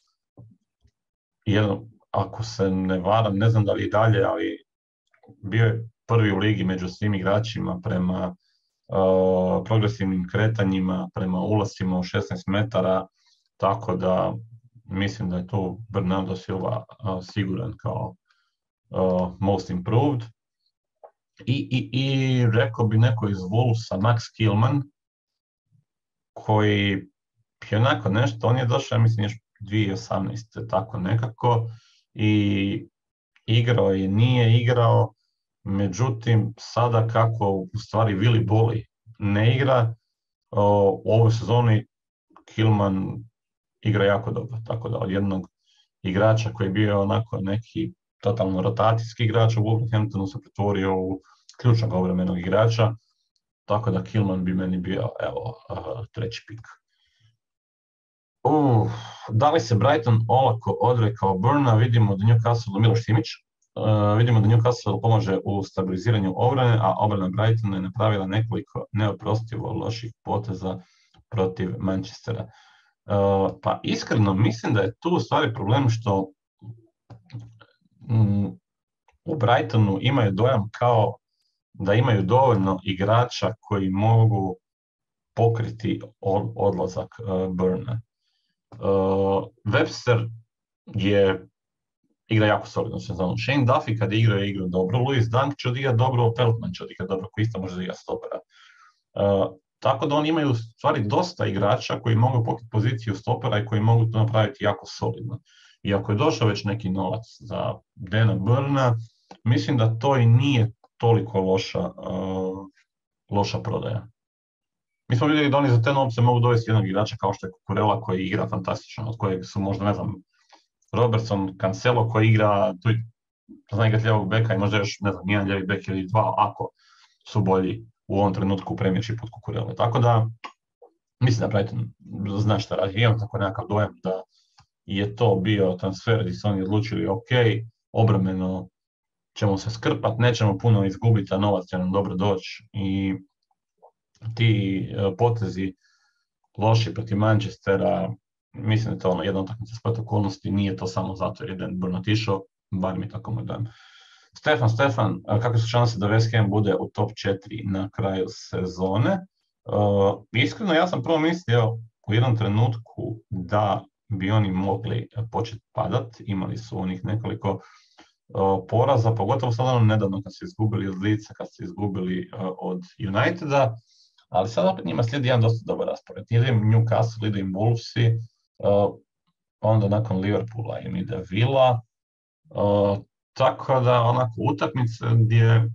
Speaker 1: Ako se ne varam, ne znam da li i dalje, ali bio je prvi u ligi među svim igračima prema progresivnim kretanjima, prema ulascima u 16 metara, tako da mislim da je tu Bernardo Silva siguran kao most improved. I rekao bi neko iz Wolvesa, Max Kilman, koji je onako nešto, on je došao, mislim, još 2018. tako nekako, i igrao je, nije igrao, međutim, sada kako u stvari Willy Bolly ne igra, u ovoj sezoni Kilman igra jako dobro, tako da od jednog igrača koji je bio onako neki totalno rotacijski igrač u Wolverhamptonu se pretvorio u ključnog obrambenog igrača, tako da Kilman bi meni bio, treći pik. Da li se Brighton olako odrekao Burna, vidimo da Newcastle Miloš Simić, vidimo da Newcastle pomaže u stabiliziranju obrane, a obrana Brightona je napravila nekoliko neoprostivo loših poteza protiv Manchestera. Pa iskreno mislim da je tu u stvari problem što u Brightonu imaju dojam kao da imaju dovoljno igrača koji mogu pokriti odlazak Burna. Webster igra jako solidno sezonu. Shane Duffy kad je igrao dobro, Louis Dunk će odigrati dobro, Peltman će odigrati dobro, koji isto može igrati stopera. Tako da oni imaju u stvari dosta igrača koji mogu pokriti poziciju stopera i koji mogu to napraviti jako solidno. I ako je došao već neki novac za Dana Burna, mislim da to i nije toliko loša prodaja. Mi smo vidjeli da oni za te novce mogu dovesti jednog igrača kao što je Cucurella koji igra fantastično, od kojeg su možda, ne znam, Robertson, Cancelo koji igra, tu zna igrati ljevog beka i možda još, ne znam, jedan ljevi bek ili dva, ako su bolji u ovom trenutku u Premiership od Cucurella. Tako da, mislim da Brighton zna šta radi. Imam tako nekakav dojam da je to bio transfer gdje su oni odlučili, ok, obrambeno ćemo se skrpat, nećemo puno izgubiti, a novac će nam dobro doći. I ti potezi loši protiv Manchestera, mislim da je to jedna utakmica splet okolnosti, nije to samo zato jer je Dan Burn otišao, bar mi tako moj dojam. Stefan, kakve su šanse da West Ham bude u top 4 na kraju sezone? Iskreno, ja sam prvo mislio u jednom trenutku da bi oni mogli početi padat, imali su onih nekoliko poraza, pogotovo sada nedavno kad su izgubili od Leedsa, kad su izgubili od Uniteda, ali sad opet njima slijedi jedan dosta dobar raspored. Ide im Newcastle, ide im Wolvesi, onda nakon Liverpoola im ide Villa, tako da onako utakmice gdje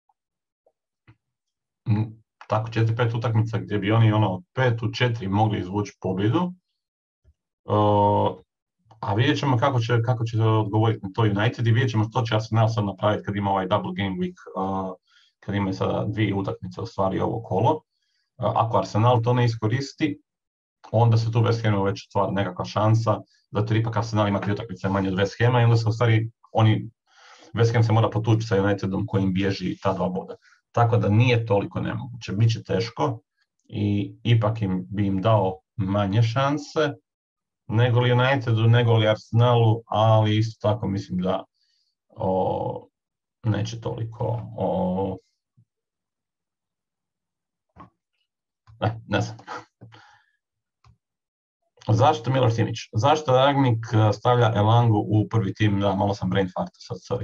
Speaker 1: tako 4-5 utakmica gdje bi oni 5-4 mogli izvući pobjedu, a vidjet ćemo kako će odgovoriti na to United i vidjet ćemo što će Arsenal sad napraviti kad ima ovaj double game week, kad imaju sada 2 utakmice u stvari ovo kolo. Ako Arsenal to ne iskoristi, onda se tu West Hamu već otvara nekakva šansa, zato ipak Arsenal ima 3 utakmice manje od West Hama i onda se u stvari West Ham se mora potući sa Unitedom kojim bježi ta 2 boda. Tako da nije toliko nemoguće, bit će teško i ipak bi im dao manje šanse nego li Unitedu, nego li Arsenalu, ali isto tako mislim da neće toliko. Ne znam. Zašto Milor Simić? Zašto Ragnik stavlja Elangu u prvi tim? Da, malo sam brain farta sad, sorry.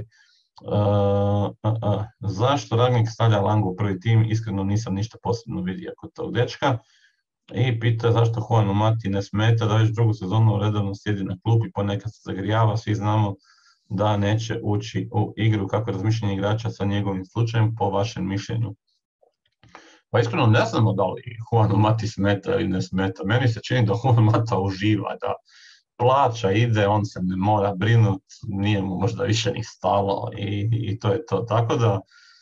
Speaker 1: Zašto Ragnik stavlja Elangu u prvi tim? Iskreno nisam ništa posebno vidio kod tog dečka. I pita zašto Juanu Mati ne smeta da već drugu sezonu redovno sjedi na klupi, ponekad se zagrijava, svi znamo da neće ući u igru. Kako je razmišljanje igrača sa njegovim slučajem po vašem mišljenju? Pa iskreno ne znamo da li Juanu Mati smeta ili ne smeta. Meni se čini da Juan Mata uživa, da plaća, ide, on se ne mora brinuti, nije mu možda više ni stalo i to je to. Tako da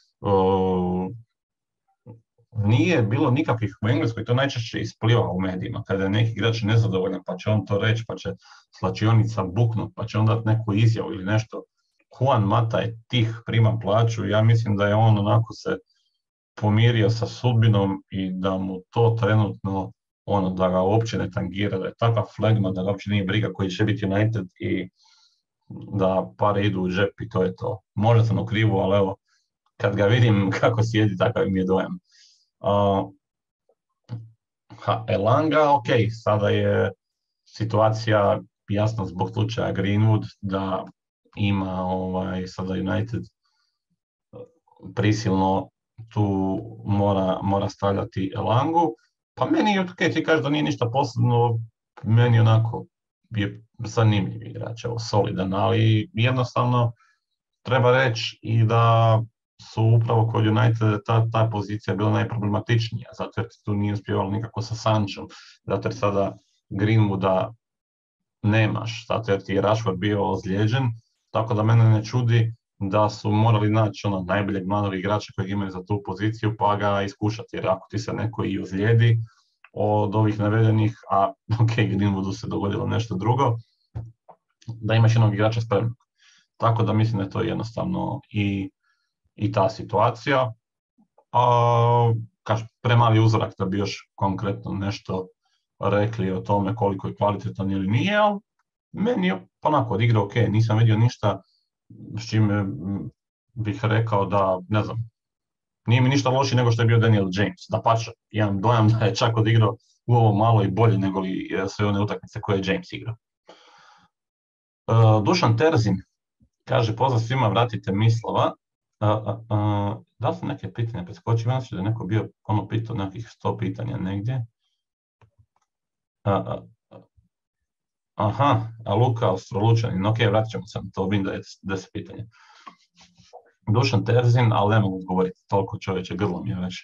Speaker 1: nije bilo nikakvih u Engleskoj, to najčešće ispliva u medijima, kada je neki igrač nezadovoljan, pa će on to reći, pa će slačionica buknut, pa će on dati neku izjavu ili nešto. Juan Mata je tih, prima plaću, ja mislim da je on onako se pomirio sa sudbinom i da mu to trenutno, da ga uopće ne tangira, da je takav flegma, da ga uopće nije briga koji će biti United i da pare idu u džep i to je to. Možda sam u krivu, ali evo, kad ga vidim kako sjedi, takav mi je dojam. Elanga, ok, sada je situacija jasno zbog slučaja Greenwood da ima sada United prisilno tu mora stavljati Elangu. Pa meni je ok, ti kažeš da nije ništa posebno, meni onako je zanimljiv igrač, solidan, ali jednostavno treba reći i da su upravo kod United ta pozicija bila najproblematičnija, zato jer tu nije uspjevalo nikako sa Sanchom, zato jer sada Greenwooda nemaš, zato jer ti je Rashford bio ozlijeđen, tako da mene ne čudi da su morali naći najboljeg mladog igrača kojeg imaju za tu poziciju pa ga iskušati, jer ako ti se neko i ozlijedi, od ovih navedenih, a ok, Greenwoodu se dogodilo nešto drugo, da imaš jednog igrača spremnog. Tako da mislim da je to jednostavno i ta situacija. Premali uzorak da bi još konkretno nešto rekli o tome koliko je kvalitetan ili nije, ali meni je onako odigrao ok, nisam vidio ništa s čime bih rekao da, ne znam, nije mi ništa loši nego što je bio Daniel James. Dapače, imam dojam da je čak odigrao u ovo malo i bolje nego li sve one utakmice koje je James igrao. Dušan Terzin kaže, pozdrav svima, vratite Mislava. Da li sam neke pitanja preskočio? Znači da je neko bio pitao nekih 100 pitanja negdje. A Luka Austrolučanin, ok, vratit ćemo se na to, vidim da je 10 pitanja. Dušan Terzin, ali ne mogu govoriti toliko, čovječe, grlo mi je već.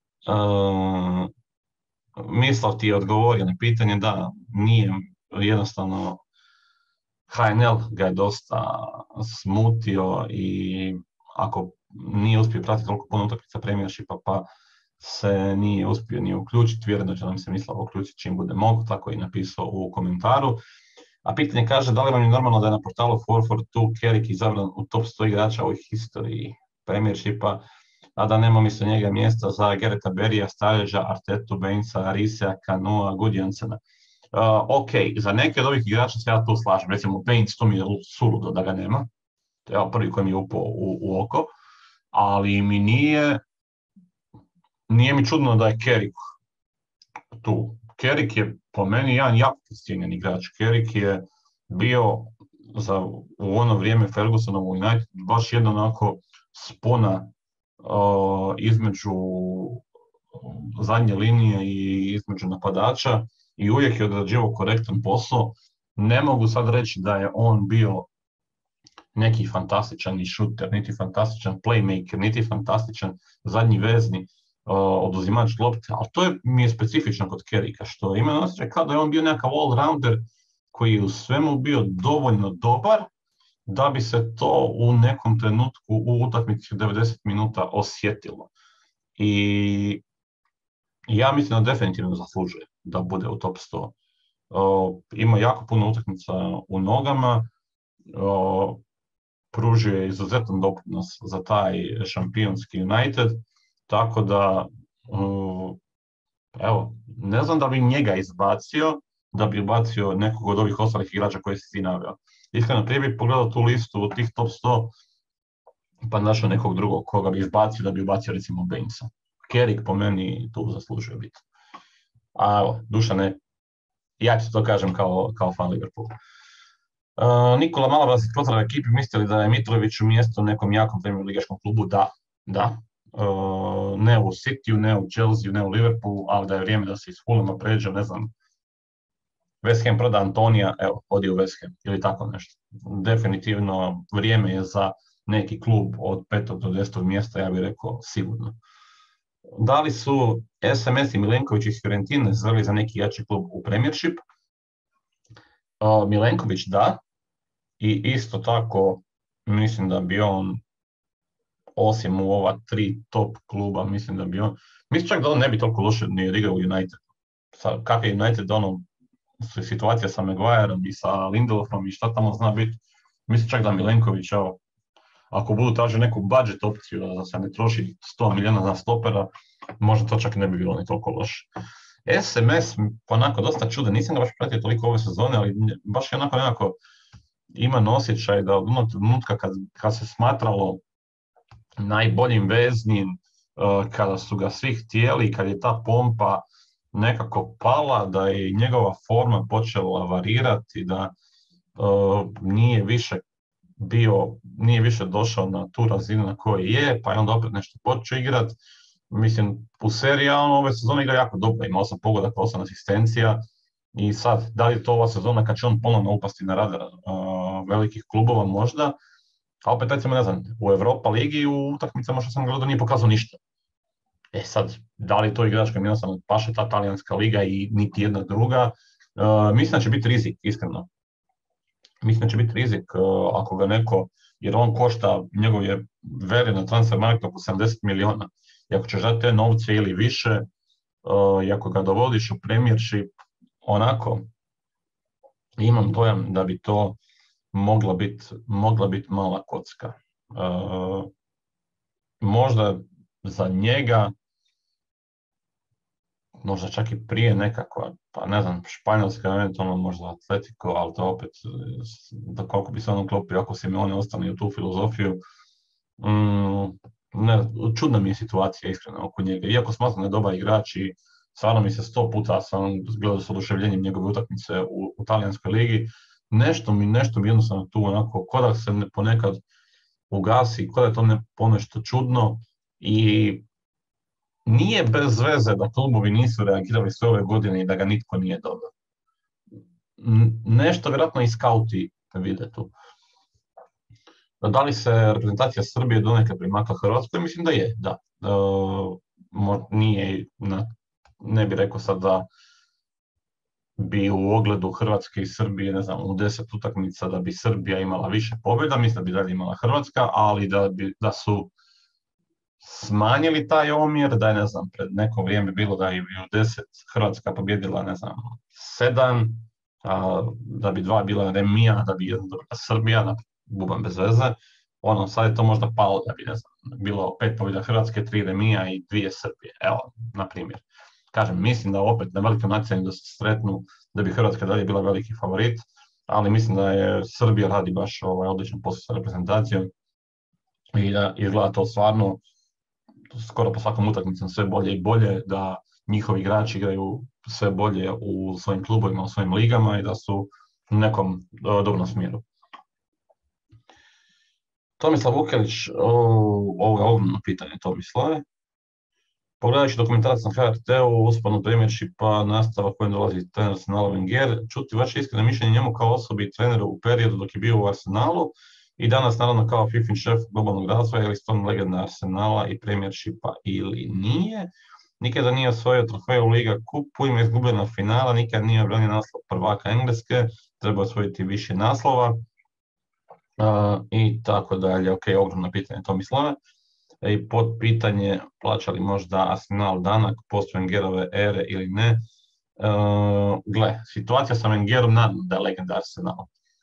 Speaker 1: Mislav ti je odgovorio na pitanje, da, nije jednostavno, HNL ga je dosta smutio i ako nije uspio pratiti toliko puno utakmica Premiershipa, pa se nije uspio ni uključiti, vjerojatno će nam se Mislav uključiti čim bude mogu, tako je i napisao u komentaru. A pitanje kaže, da li vam je normalno da je na portalu 442 Carrick izabran u top 100 igrača u historiji Premiershipa, a da nema umjesto njega mjesta za Gareta Berrya, Sturridgea, Artetu, Bainesa, Arisea, Kanua, Gudjansena. Ok, za neke od ovih igrača se ja tu slažem. Recimo Baines, to mi je suludo da ga nema. To je prvi koji mi je upao u oko. Ali mi nije mi čudno da je Carrick tu. Carrick je po meni jedan jako cijenjen igrač. Carrick je bio u ono vrijeme Fergusonov United baš jedna onako spona između zadnje linije i između napadača i uvijek je odrađivao korektan posao. Ne mogu sad reći da je on bio neki fantastičan šuter, niti fantastičan playmaker, niti fantastičan zadnji vezni oduzimač lopte, ali to mi je specifično kod Carricka, što ima osjećaj kao da je on bio nekakav all-rounder koji je u svemu bio dovoljno dobar da bi se to u nekom trenutku u utakmici 90 minuta osjetilo. I ja mislim da definitivno zaslužuje da bude u top 100. Ima jako puno utakmica u nogama, pružio je izuzetan doprinos za taj šampionski United, tako da evo, ne znam da bi njega izbacio, da bi ubacio nekog od ovih ostalih igrača koje si ti naveo. Iskreno, prije bih pogledao tu listu od tih top 100, pa našao nekog drugog koga bi izbacio, da bi ubacio recimo Bainesa. Carrick po meni tu zaslužuje biti. A evo, Dušane, ja ću to kažem kao fan Liverpoola. Nikola Malabras iz pozdrav ekipi, mislili da je Mitrović u mjestu nekom jakom Premier ligaškom klubu? Da. Ne u Cityu, ne u Chelsea, ne u Liverpoolu, ali da je vrijeme da se iz Fulhama pređe, ne znam, West Ham proda Antonija, evo, odi u West Ham, ili tako nešto. Definitivno vrijeme je za neki klub od 5. do 10. mjesta, ja bih rekao, sigurno. Da li su SMS i Milenković iz Fiorentine zvali za neki jači klub u Premiership? Milenković da, i isto tako mislim da bi on, osim u ova 3 top kluba, mislim čak da on ne bi toliko loše ni odigrao u United. Kakav je United, situacija sa Maguireom i sa Lindelofom i šta tamo zna biti, mislim čak da Milenković, ako budu tražili neku budget opciju da se ne troši 100 milijuna za stopera, možda to čak ne bi bilo ni toliko loše. SMS, onako dosta čudan, nisam ga baš pratio toliko ove sezone, ali baš je onako imam osjećaj da od onog trenutka kad se smatralo najboljim veznim, kada su ga svi htjeli, kad je ta pompa nekako pala, da je njegova forma počela varirati, da nije više došao na tu razinu na kojoj je, pa je onda opet nešto počeo igrati. Mislim, u seriji ove sezone igra jako dobro, ima 8 pogodaka, 8 asistencija i sad, da li je to ova sezona kad će on ponovno upasti na radar velikih klubova možda, a opet recimo, ne znam, u Europa ligi u utakmicama što sam gledao nije pokazao ništa. Sad, da li to igrač koji mi jednostavno paše ta talijanska liga i niti jedna druga, mislim da će biti rizik, iskreno. Mislim da će biti rizik ako ga neko, jer on košta, njegov je value na transfer market oko 70 milijuna. I ako ćeš dati te novce ili više, I ako ga dovodiš u Premiership, onako, imam dojam da bi to mogla biti mala kocka. Možda za njega, možda čak i prije nekakva, pa ne znam, Španjolska, eventualno možda Atletico, ali to opet, da koliko bi se on uklopio ako Simeone ostane u tu filozofiju. Ne, čudna mi je situacija iskreno oko njega. Iako smatram da je dobar igrač i stvarno mi se 100 puta sam gledao s oduševljenjem njegove utakmice u talijanskoj ligi, nešto mi jednostavno tu onako, ko da se ponekad ugasi, ko da je to ponešto čudno i nije bez veze da klubovi nisu reagirali sve ove godine i da ga nitko nije dodao. Nešto vjerojatno i skauti vide tu. Da li se reprezentacija Srbije donekle primakla Hrvatskoj? Mislim da je, da. Nije, ne bih rekao sad da bi u ogledu Hrvatske i Srbije, ne znam, u 10 utakmica da bi Srbija imala više pobjeda, mislim da bi dalje imala Hrvatska, ali da su smanjili taj omjer, da je, ne znam, pred neko vrijeme bilo da je u 10 Hrvatska pobjedila, ne znam, 7, da bi 2 bila remija, da bi 1 dobila Srbija, bubam bez veze. Sad je to možda palo da bi, ne znam, bilo 5 pobjeda Hrvatske, 3 remija i 2 Srbije. Evo, na primjer. Kažem, mislim da opet na velikom natjecanju da se sretnu, da bi Hrvatska dalje bila veliki favorit, ali mislim da je Srbija radi baš odličan posao sa reprezentacijom i da izgleda to stvarno skoro po svakom utakmicom sve bolje i bolje, da njihovi igrači igraju sve bolje u svojim klubovima, u svojim ligama i da su u nekom dobrom smjeru. Tomislav Vukelić, ogromno pitanje Tomislave. Pogledajući dokumentarac na HRT-u, usponu Premiershipa, nastavak kojem dolazi trener Arsenala Wenger, čuti vaše iskreno mišljenje njemu kao osobi i treneru u periodu dok je bio u Arsenalu i danas naravno kao FIFIN šef globalnog razvoja, je li stvarno legenda Arsenala i Premiershipa ili nije. Nikada nije osvojio trofej u Liga kupu, ima izgubljena finala, nikad nije obranio naslov prvaka Engleske, treba osvojiti više naslova i tako dalje. Ok, ogromno pitanje Tomislave. I pod pitanje, plaća li možda Arsenal danak post Wengerove ere ili ne. Situacija sa Wengerom nadam da je legenda Arsenal.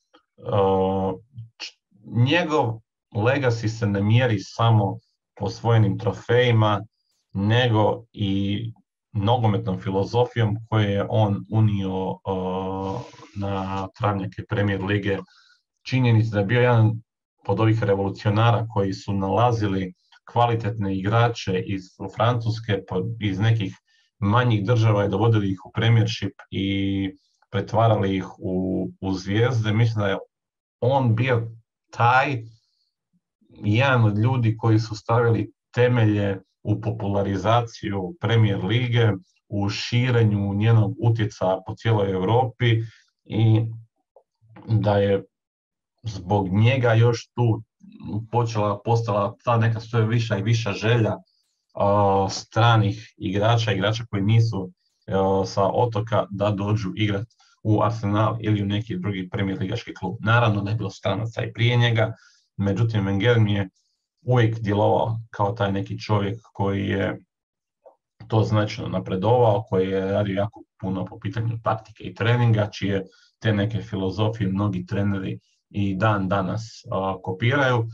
Speaker 1: Njegov legacy se ne mjeri samo osvojenim trofejima, nego i nogometnom filozofijom koju je on unio na travnjake Premier lige. Činjenica da je bio jedan od ovih revolucionara koji su nalazili kvalitetne igrače iz Francuske, iz nekih manjih država i dovodili ih u Premiership i pretvarali ih u zvijezde. Mislim da je on bio taj jedan od ljudi koji su stavili temelje u popularizaciju Premier lige, u širenju njenog utjecaja po cijeloj Europi i da je zbog njega još tu postala ta neka sve viša i viša želja stranih igrača koji nisu sa otoka da dođu igrati u Arsenal ili u neki drugi Premier ligaški klub. Naravno da je bilo stranaca i prije njega, međutim Wenger mi je uvijek djelovao kao taj neki čovjek koji je to značajno napredovao, koji je radio jako puno po pitanju taktike i treninga, čije te neke filozofije mnogi treneri i dan danas kopiraju.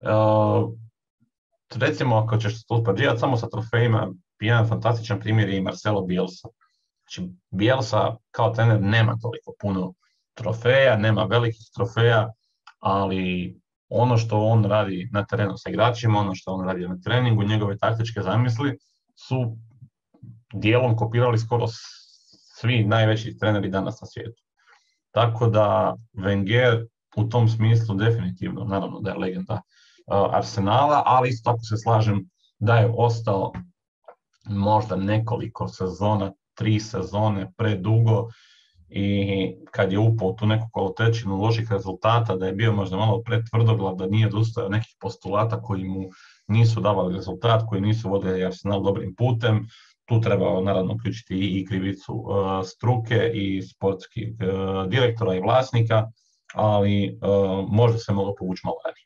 Speaker 1: Recimo, ako ćeš to uspoređivati samo sa trofejima, jedan fantastičan primjer je i Marcelo Bielsa. Znači, Bielsa kao trener nema toliko puno trofeja, nema velikih trofeja, ali ono što on radi na terenu sa igračima, ono što on radi na treningu, njegove taktičke zamisli su dijelom kopirali skoro svi najveći treneri danas na svijetu. Tako da Wenger u tom smislu definitivno, naravno da je legenda Arsenala, ali isto tako se slažem da je ostao možda nekoliko sezona, 3 sezone predugo i kad je upao tu neku kolotečinu loših rezultata, da je bio možda malo pretvrdoglav, da nije dostao nekih postulata koji mu nisu davali rezultat, koji nisu vodili Arsenal dobrim putem. Tu treba naravno uključiti i krivicu struke i sportskih direktora i vlasnika, ali možda se moglo povući malo ranije.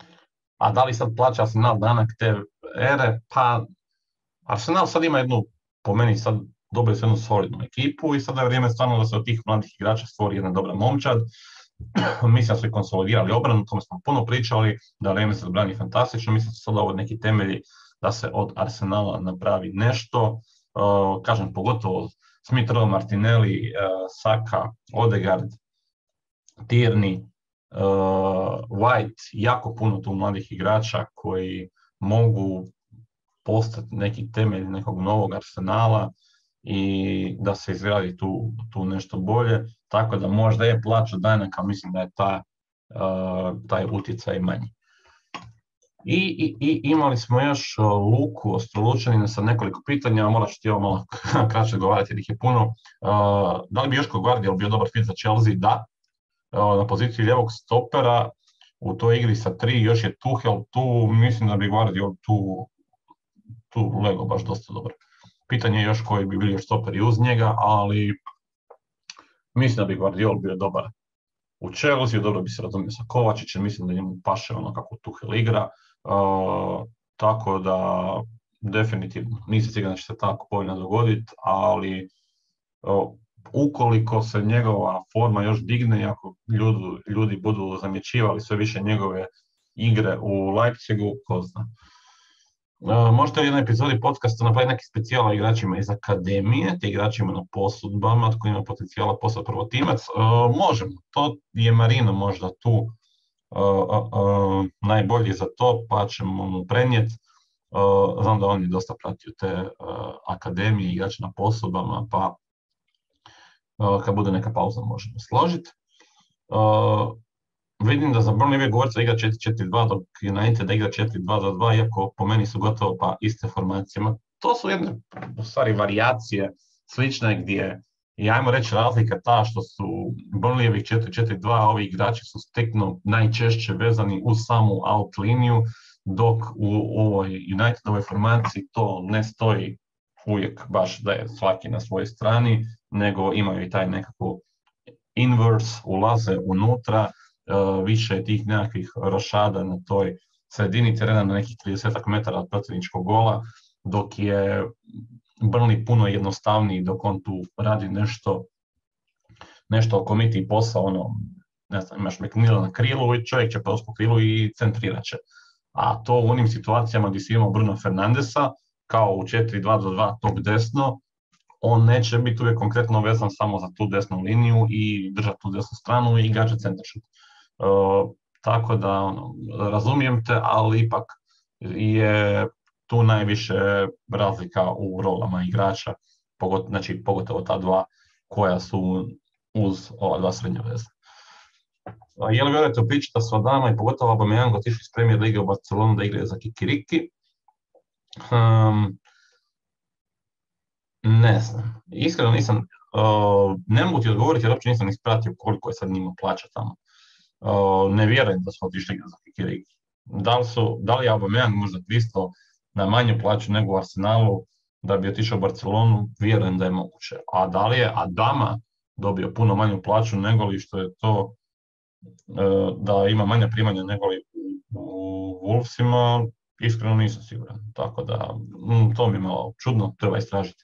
Speaker 1: A da li sad plaća Arsenal danak te ere? Pa Arsenal sad ima jednu po meni sad dobili su jednu solidnu ekipu i sada je vrijeme stvarno da se od tih mladih igrača stvori jedna dobra momčad. Mislim da su i konsolidirali obranu, o tome smo puno pričali, da Ramsey odbrani fantastično, mislim da su sada ovo neki temelji da se od Arsenala napravi nešto. Kažem, pogotovo Smith Rowe, Martinelli, Saka, Odegaard, Tierney, White, jako puno tu mladih igrača koji mogu postati neki temelj nekog novog Arsenala i da se izgradi tu nešto bolje, tako da možda je plaća dana, kao mislim da je taj utjecaj manji. I imali smo još Luku Ostrolučanina sa nekoliko pitanja, morat ću ti ovo malo kraće govoriti jer ih je puno. Da li bi Joško Gvardiol bio dobar fit za Chelsea? Da. Na poziciji ljevog stopera u toj igri sa 3 još je Tuchel tu, mislim da bi Gvardiol tu lego baš dosta dobro. Pitanje je još koji bi bili još stoperi uz njega, ali mislim da bi Gvardiol bio dobar u Chelsea, dobro bi se razumio sa Kovačićem, mislim da njemu paše ono kako Tuchel igra, tako da definitivno nisam siguran da će se tako povoljno dogoditi, ali ukoliko se njegova forma još digne i ako ljudi budu zamjećivali sve više njegove igre u Leipzigu, ko zna. Možete u jednoj epizodi podcasta napraviti neki specijal igračima iz akademije, te igračima na posudbama, tko ima potencijala postati prvotimac. Možemo, to je Marino možda tu najbolji za to, pa ćemo mu prenijeti. Znam da on je dosta pratio te akademije, igrače na posudbama, pa kad bude neka pauza možemo složiti. Vidim da za Burnley govorca igra 4-4-2, dok United da igra 4-2-2, iako po meni su gotovo pa iste formacije. To su jedne u stvari varijacije slične gdje i ajmo reći razlika ta što su Burnleyevih 4-4-2, ovi igrači su stekno najčešće vezani uz samu out liniju, dok u ovoj Unitedovoj formaciji to ne stoji uvijek baš da je svaki na svojoj strani, nego imaju i taj nekako inverse, ulaze unutra, više je tih nekakvih rošada na toj sredini terena na nekih 30 metara od protivničkog gola, dok je Burnley puno jednostavniji, dok on tu radi nešto okomitiji posao, ne znam, imaš McNeila na krilu i čovjek će preći po krilu i centrirat će. A to u onim situacijama gdje si imao Bruno Fernandesa, kao u 4-2-2 tog desno, on neće biti uvijek konkretno vezan samo za tu desnu liniju i držati tu desnu stranu i gađati centaršut. Tako da razumijem te, ali ipak je tu najviše razlika u rolama igrača, pogotovo ta dva koja su uz ova dva srednja veza. Je li vjerujete u priču da su Adama i pogotovo Aubameyang otišli iz Premier lige u Barcelonu da igraju za kikiriki? Ne znam, iskreno nisam, ne mogu ti odgovoriti jer uopće nisam ispratio koliko je sad njima plaća tamo. Ne vjerujem da su otišli za kikiriki. Da li je Aubameyang možda pristao na manju plaću nego u Arsenalu da bi otišao u Barcelonu, vjerujem da je moguće. A da li je Adama dobio puno manju plaću nego li što je to da ima manja primanja nego li u Wolvesima, iskreno nisam siguran. Tako da, to mi je malo čudno, treba istražiti.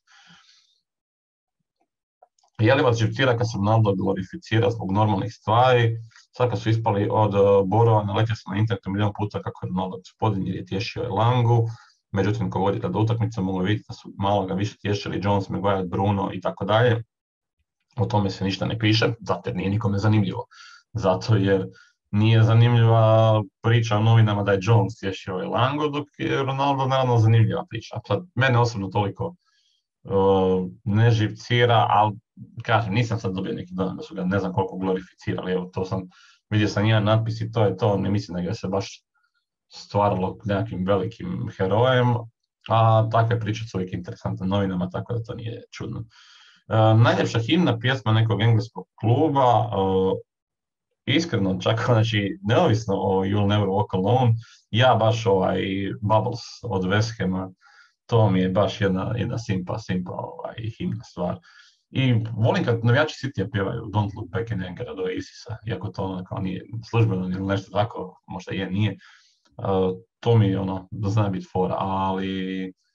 Speaker 1: Je li vas živcira kad se Ronaldo glorificira zbog normalnih stvari? Sad kad su ispali od Borova, naletio sam na internetu milijon puta kako je Ronaldo gospodin jer je tješio Elangu. Međutim, ko vodi tada utakmicu, mogu vidjeti da su malo ga više tješili Jones, Maguire, Bruno i tako dalje. O tome se ništa ne piše, zato jer nije nikome zanimljivo. Zato jer nije zanimljiva priča o novinama da je Jones tješio Elangu, dok je Ronaldo naravno zanimljiva priča. Sad, mene osobno toliko ne živcira, ali kažem, nisam sad dobio neki dojam da su ga ne znam koliko glorificirali. Evo, vidio sam jedan natpis i to je to, ne mislim da ga se baš stvaralo nekakvim velikim herojem, a takve priče su uvijek interesantne novinama, tako da to nije čudno. Najljepša himna pjesma nekog engleskog kluba, iskreno, čak znači, neovisno o You'll Never Walk Alone, ja baš Bubbles od West Hama, to mi je baš jedna simpa himna stvar. I volim kad navijači Citya pjevaju Don't Look Back in Anger od Oasisa, iako to kao nije službeno ili nešto tako, možda nije. To mi zna biti fora, ali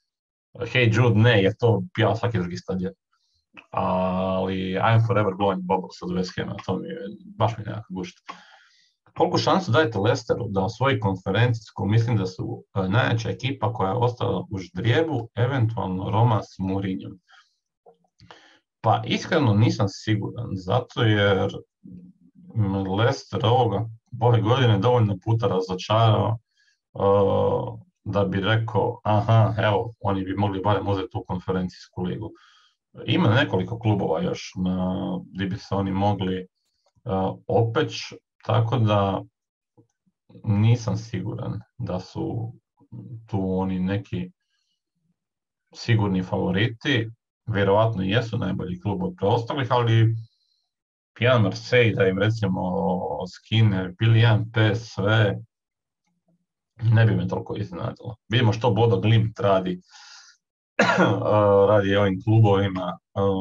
Speaker 1: Hey Jude ne, jer to pjeva svaki drugi stadion. Ali I'm Forever Blowing Bubbles od West Hama, to mi je, baš mi nekako gušta. Koliko šansu dajete Leicesteru da osvoji konferencijsku? Mislim da su najjača ekipa koja je ostala u ždrijebu, eventualno Roma s Mourinhom. Pa iskreno nisam siguran, zato jer Leicester ove godine dovoljno puta razočarao da bi rekao, aha, evo, oni bi mogli barem uzeti tu konferencijsku ligu. Ima nekoliko klubova još gdje bi se oni mogli opeć, tako da nisam siguran da su tu oni neki sigurni favoriti. Vjerovatno jesu najbolji klub od preostalih, ali jedan Marseille da im recimo skine, bili jedan PSV, ne bi me toliko iznenadilo. Vidimo što Bodo Glimt radi, radi ovim klubovima.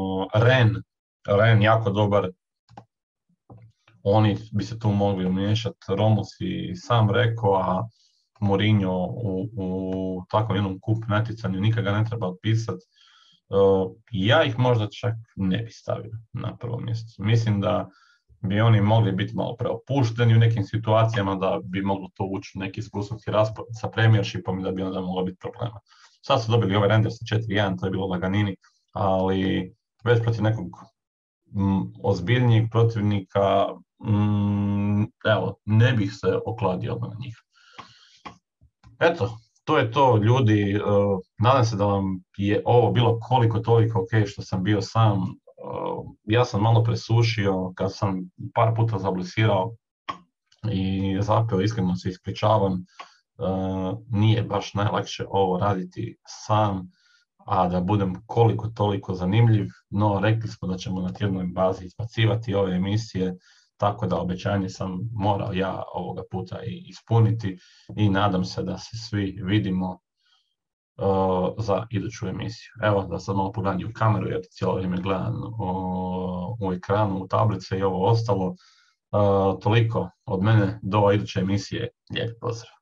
Speaker 1: Ren jako dobar, oni bi se tu mogli umiješati. Romo si sam rekao, a Mourinho u takvom jednom kup natjecanju nikad ga ne treba otpisati. Ja ih možda čak ne bi stavio na prvo mjesto. Mislim da bi oni mogli biti malo preopušteni u nekim situacijama, da bi moglo to ući u neki iskusnosti raspad sa Premiershipom i da bi onda moglo biti problema. Sad su dobili ovaj Rangers 4-1, to je bilo laganini, ali već protiv nekog ozbiljnijeg protivnika, evo, ne bih se okladio na njih. Eto, to je to, ljudi. Nadam se da vam je ovo bilo koliko toliko ok što sam bio sam. Ja sam malo presušio kad sam par puta zablisirao i zapeo, iskreno se ispričavam. Nije baš najlakše ovo raditi sam, a da budem koliko toliko zanimljiv, no rekli smo da ćemo na tjednoj bazi izbacivati ove emisije, tako da obećanje sam morao ja ovoga puta i ispuniti i nadam se da se svi vidimo za iduću emisiju. Evo da sad malo pogledam u kameru jer cijelo vrijeme gledam u ekranu, u tablice i ovo ostalo. Toliko od mene do iduće emisije. Lijep pozdrav.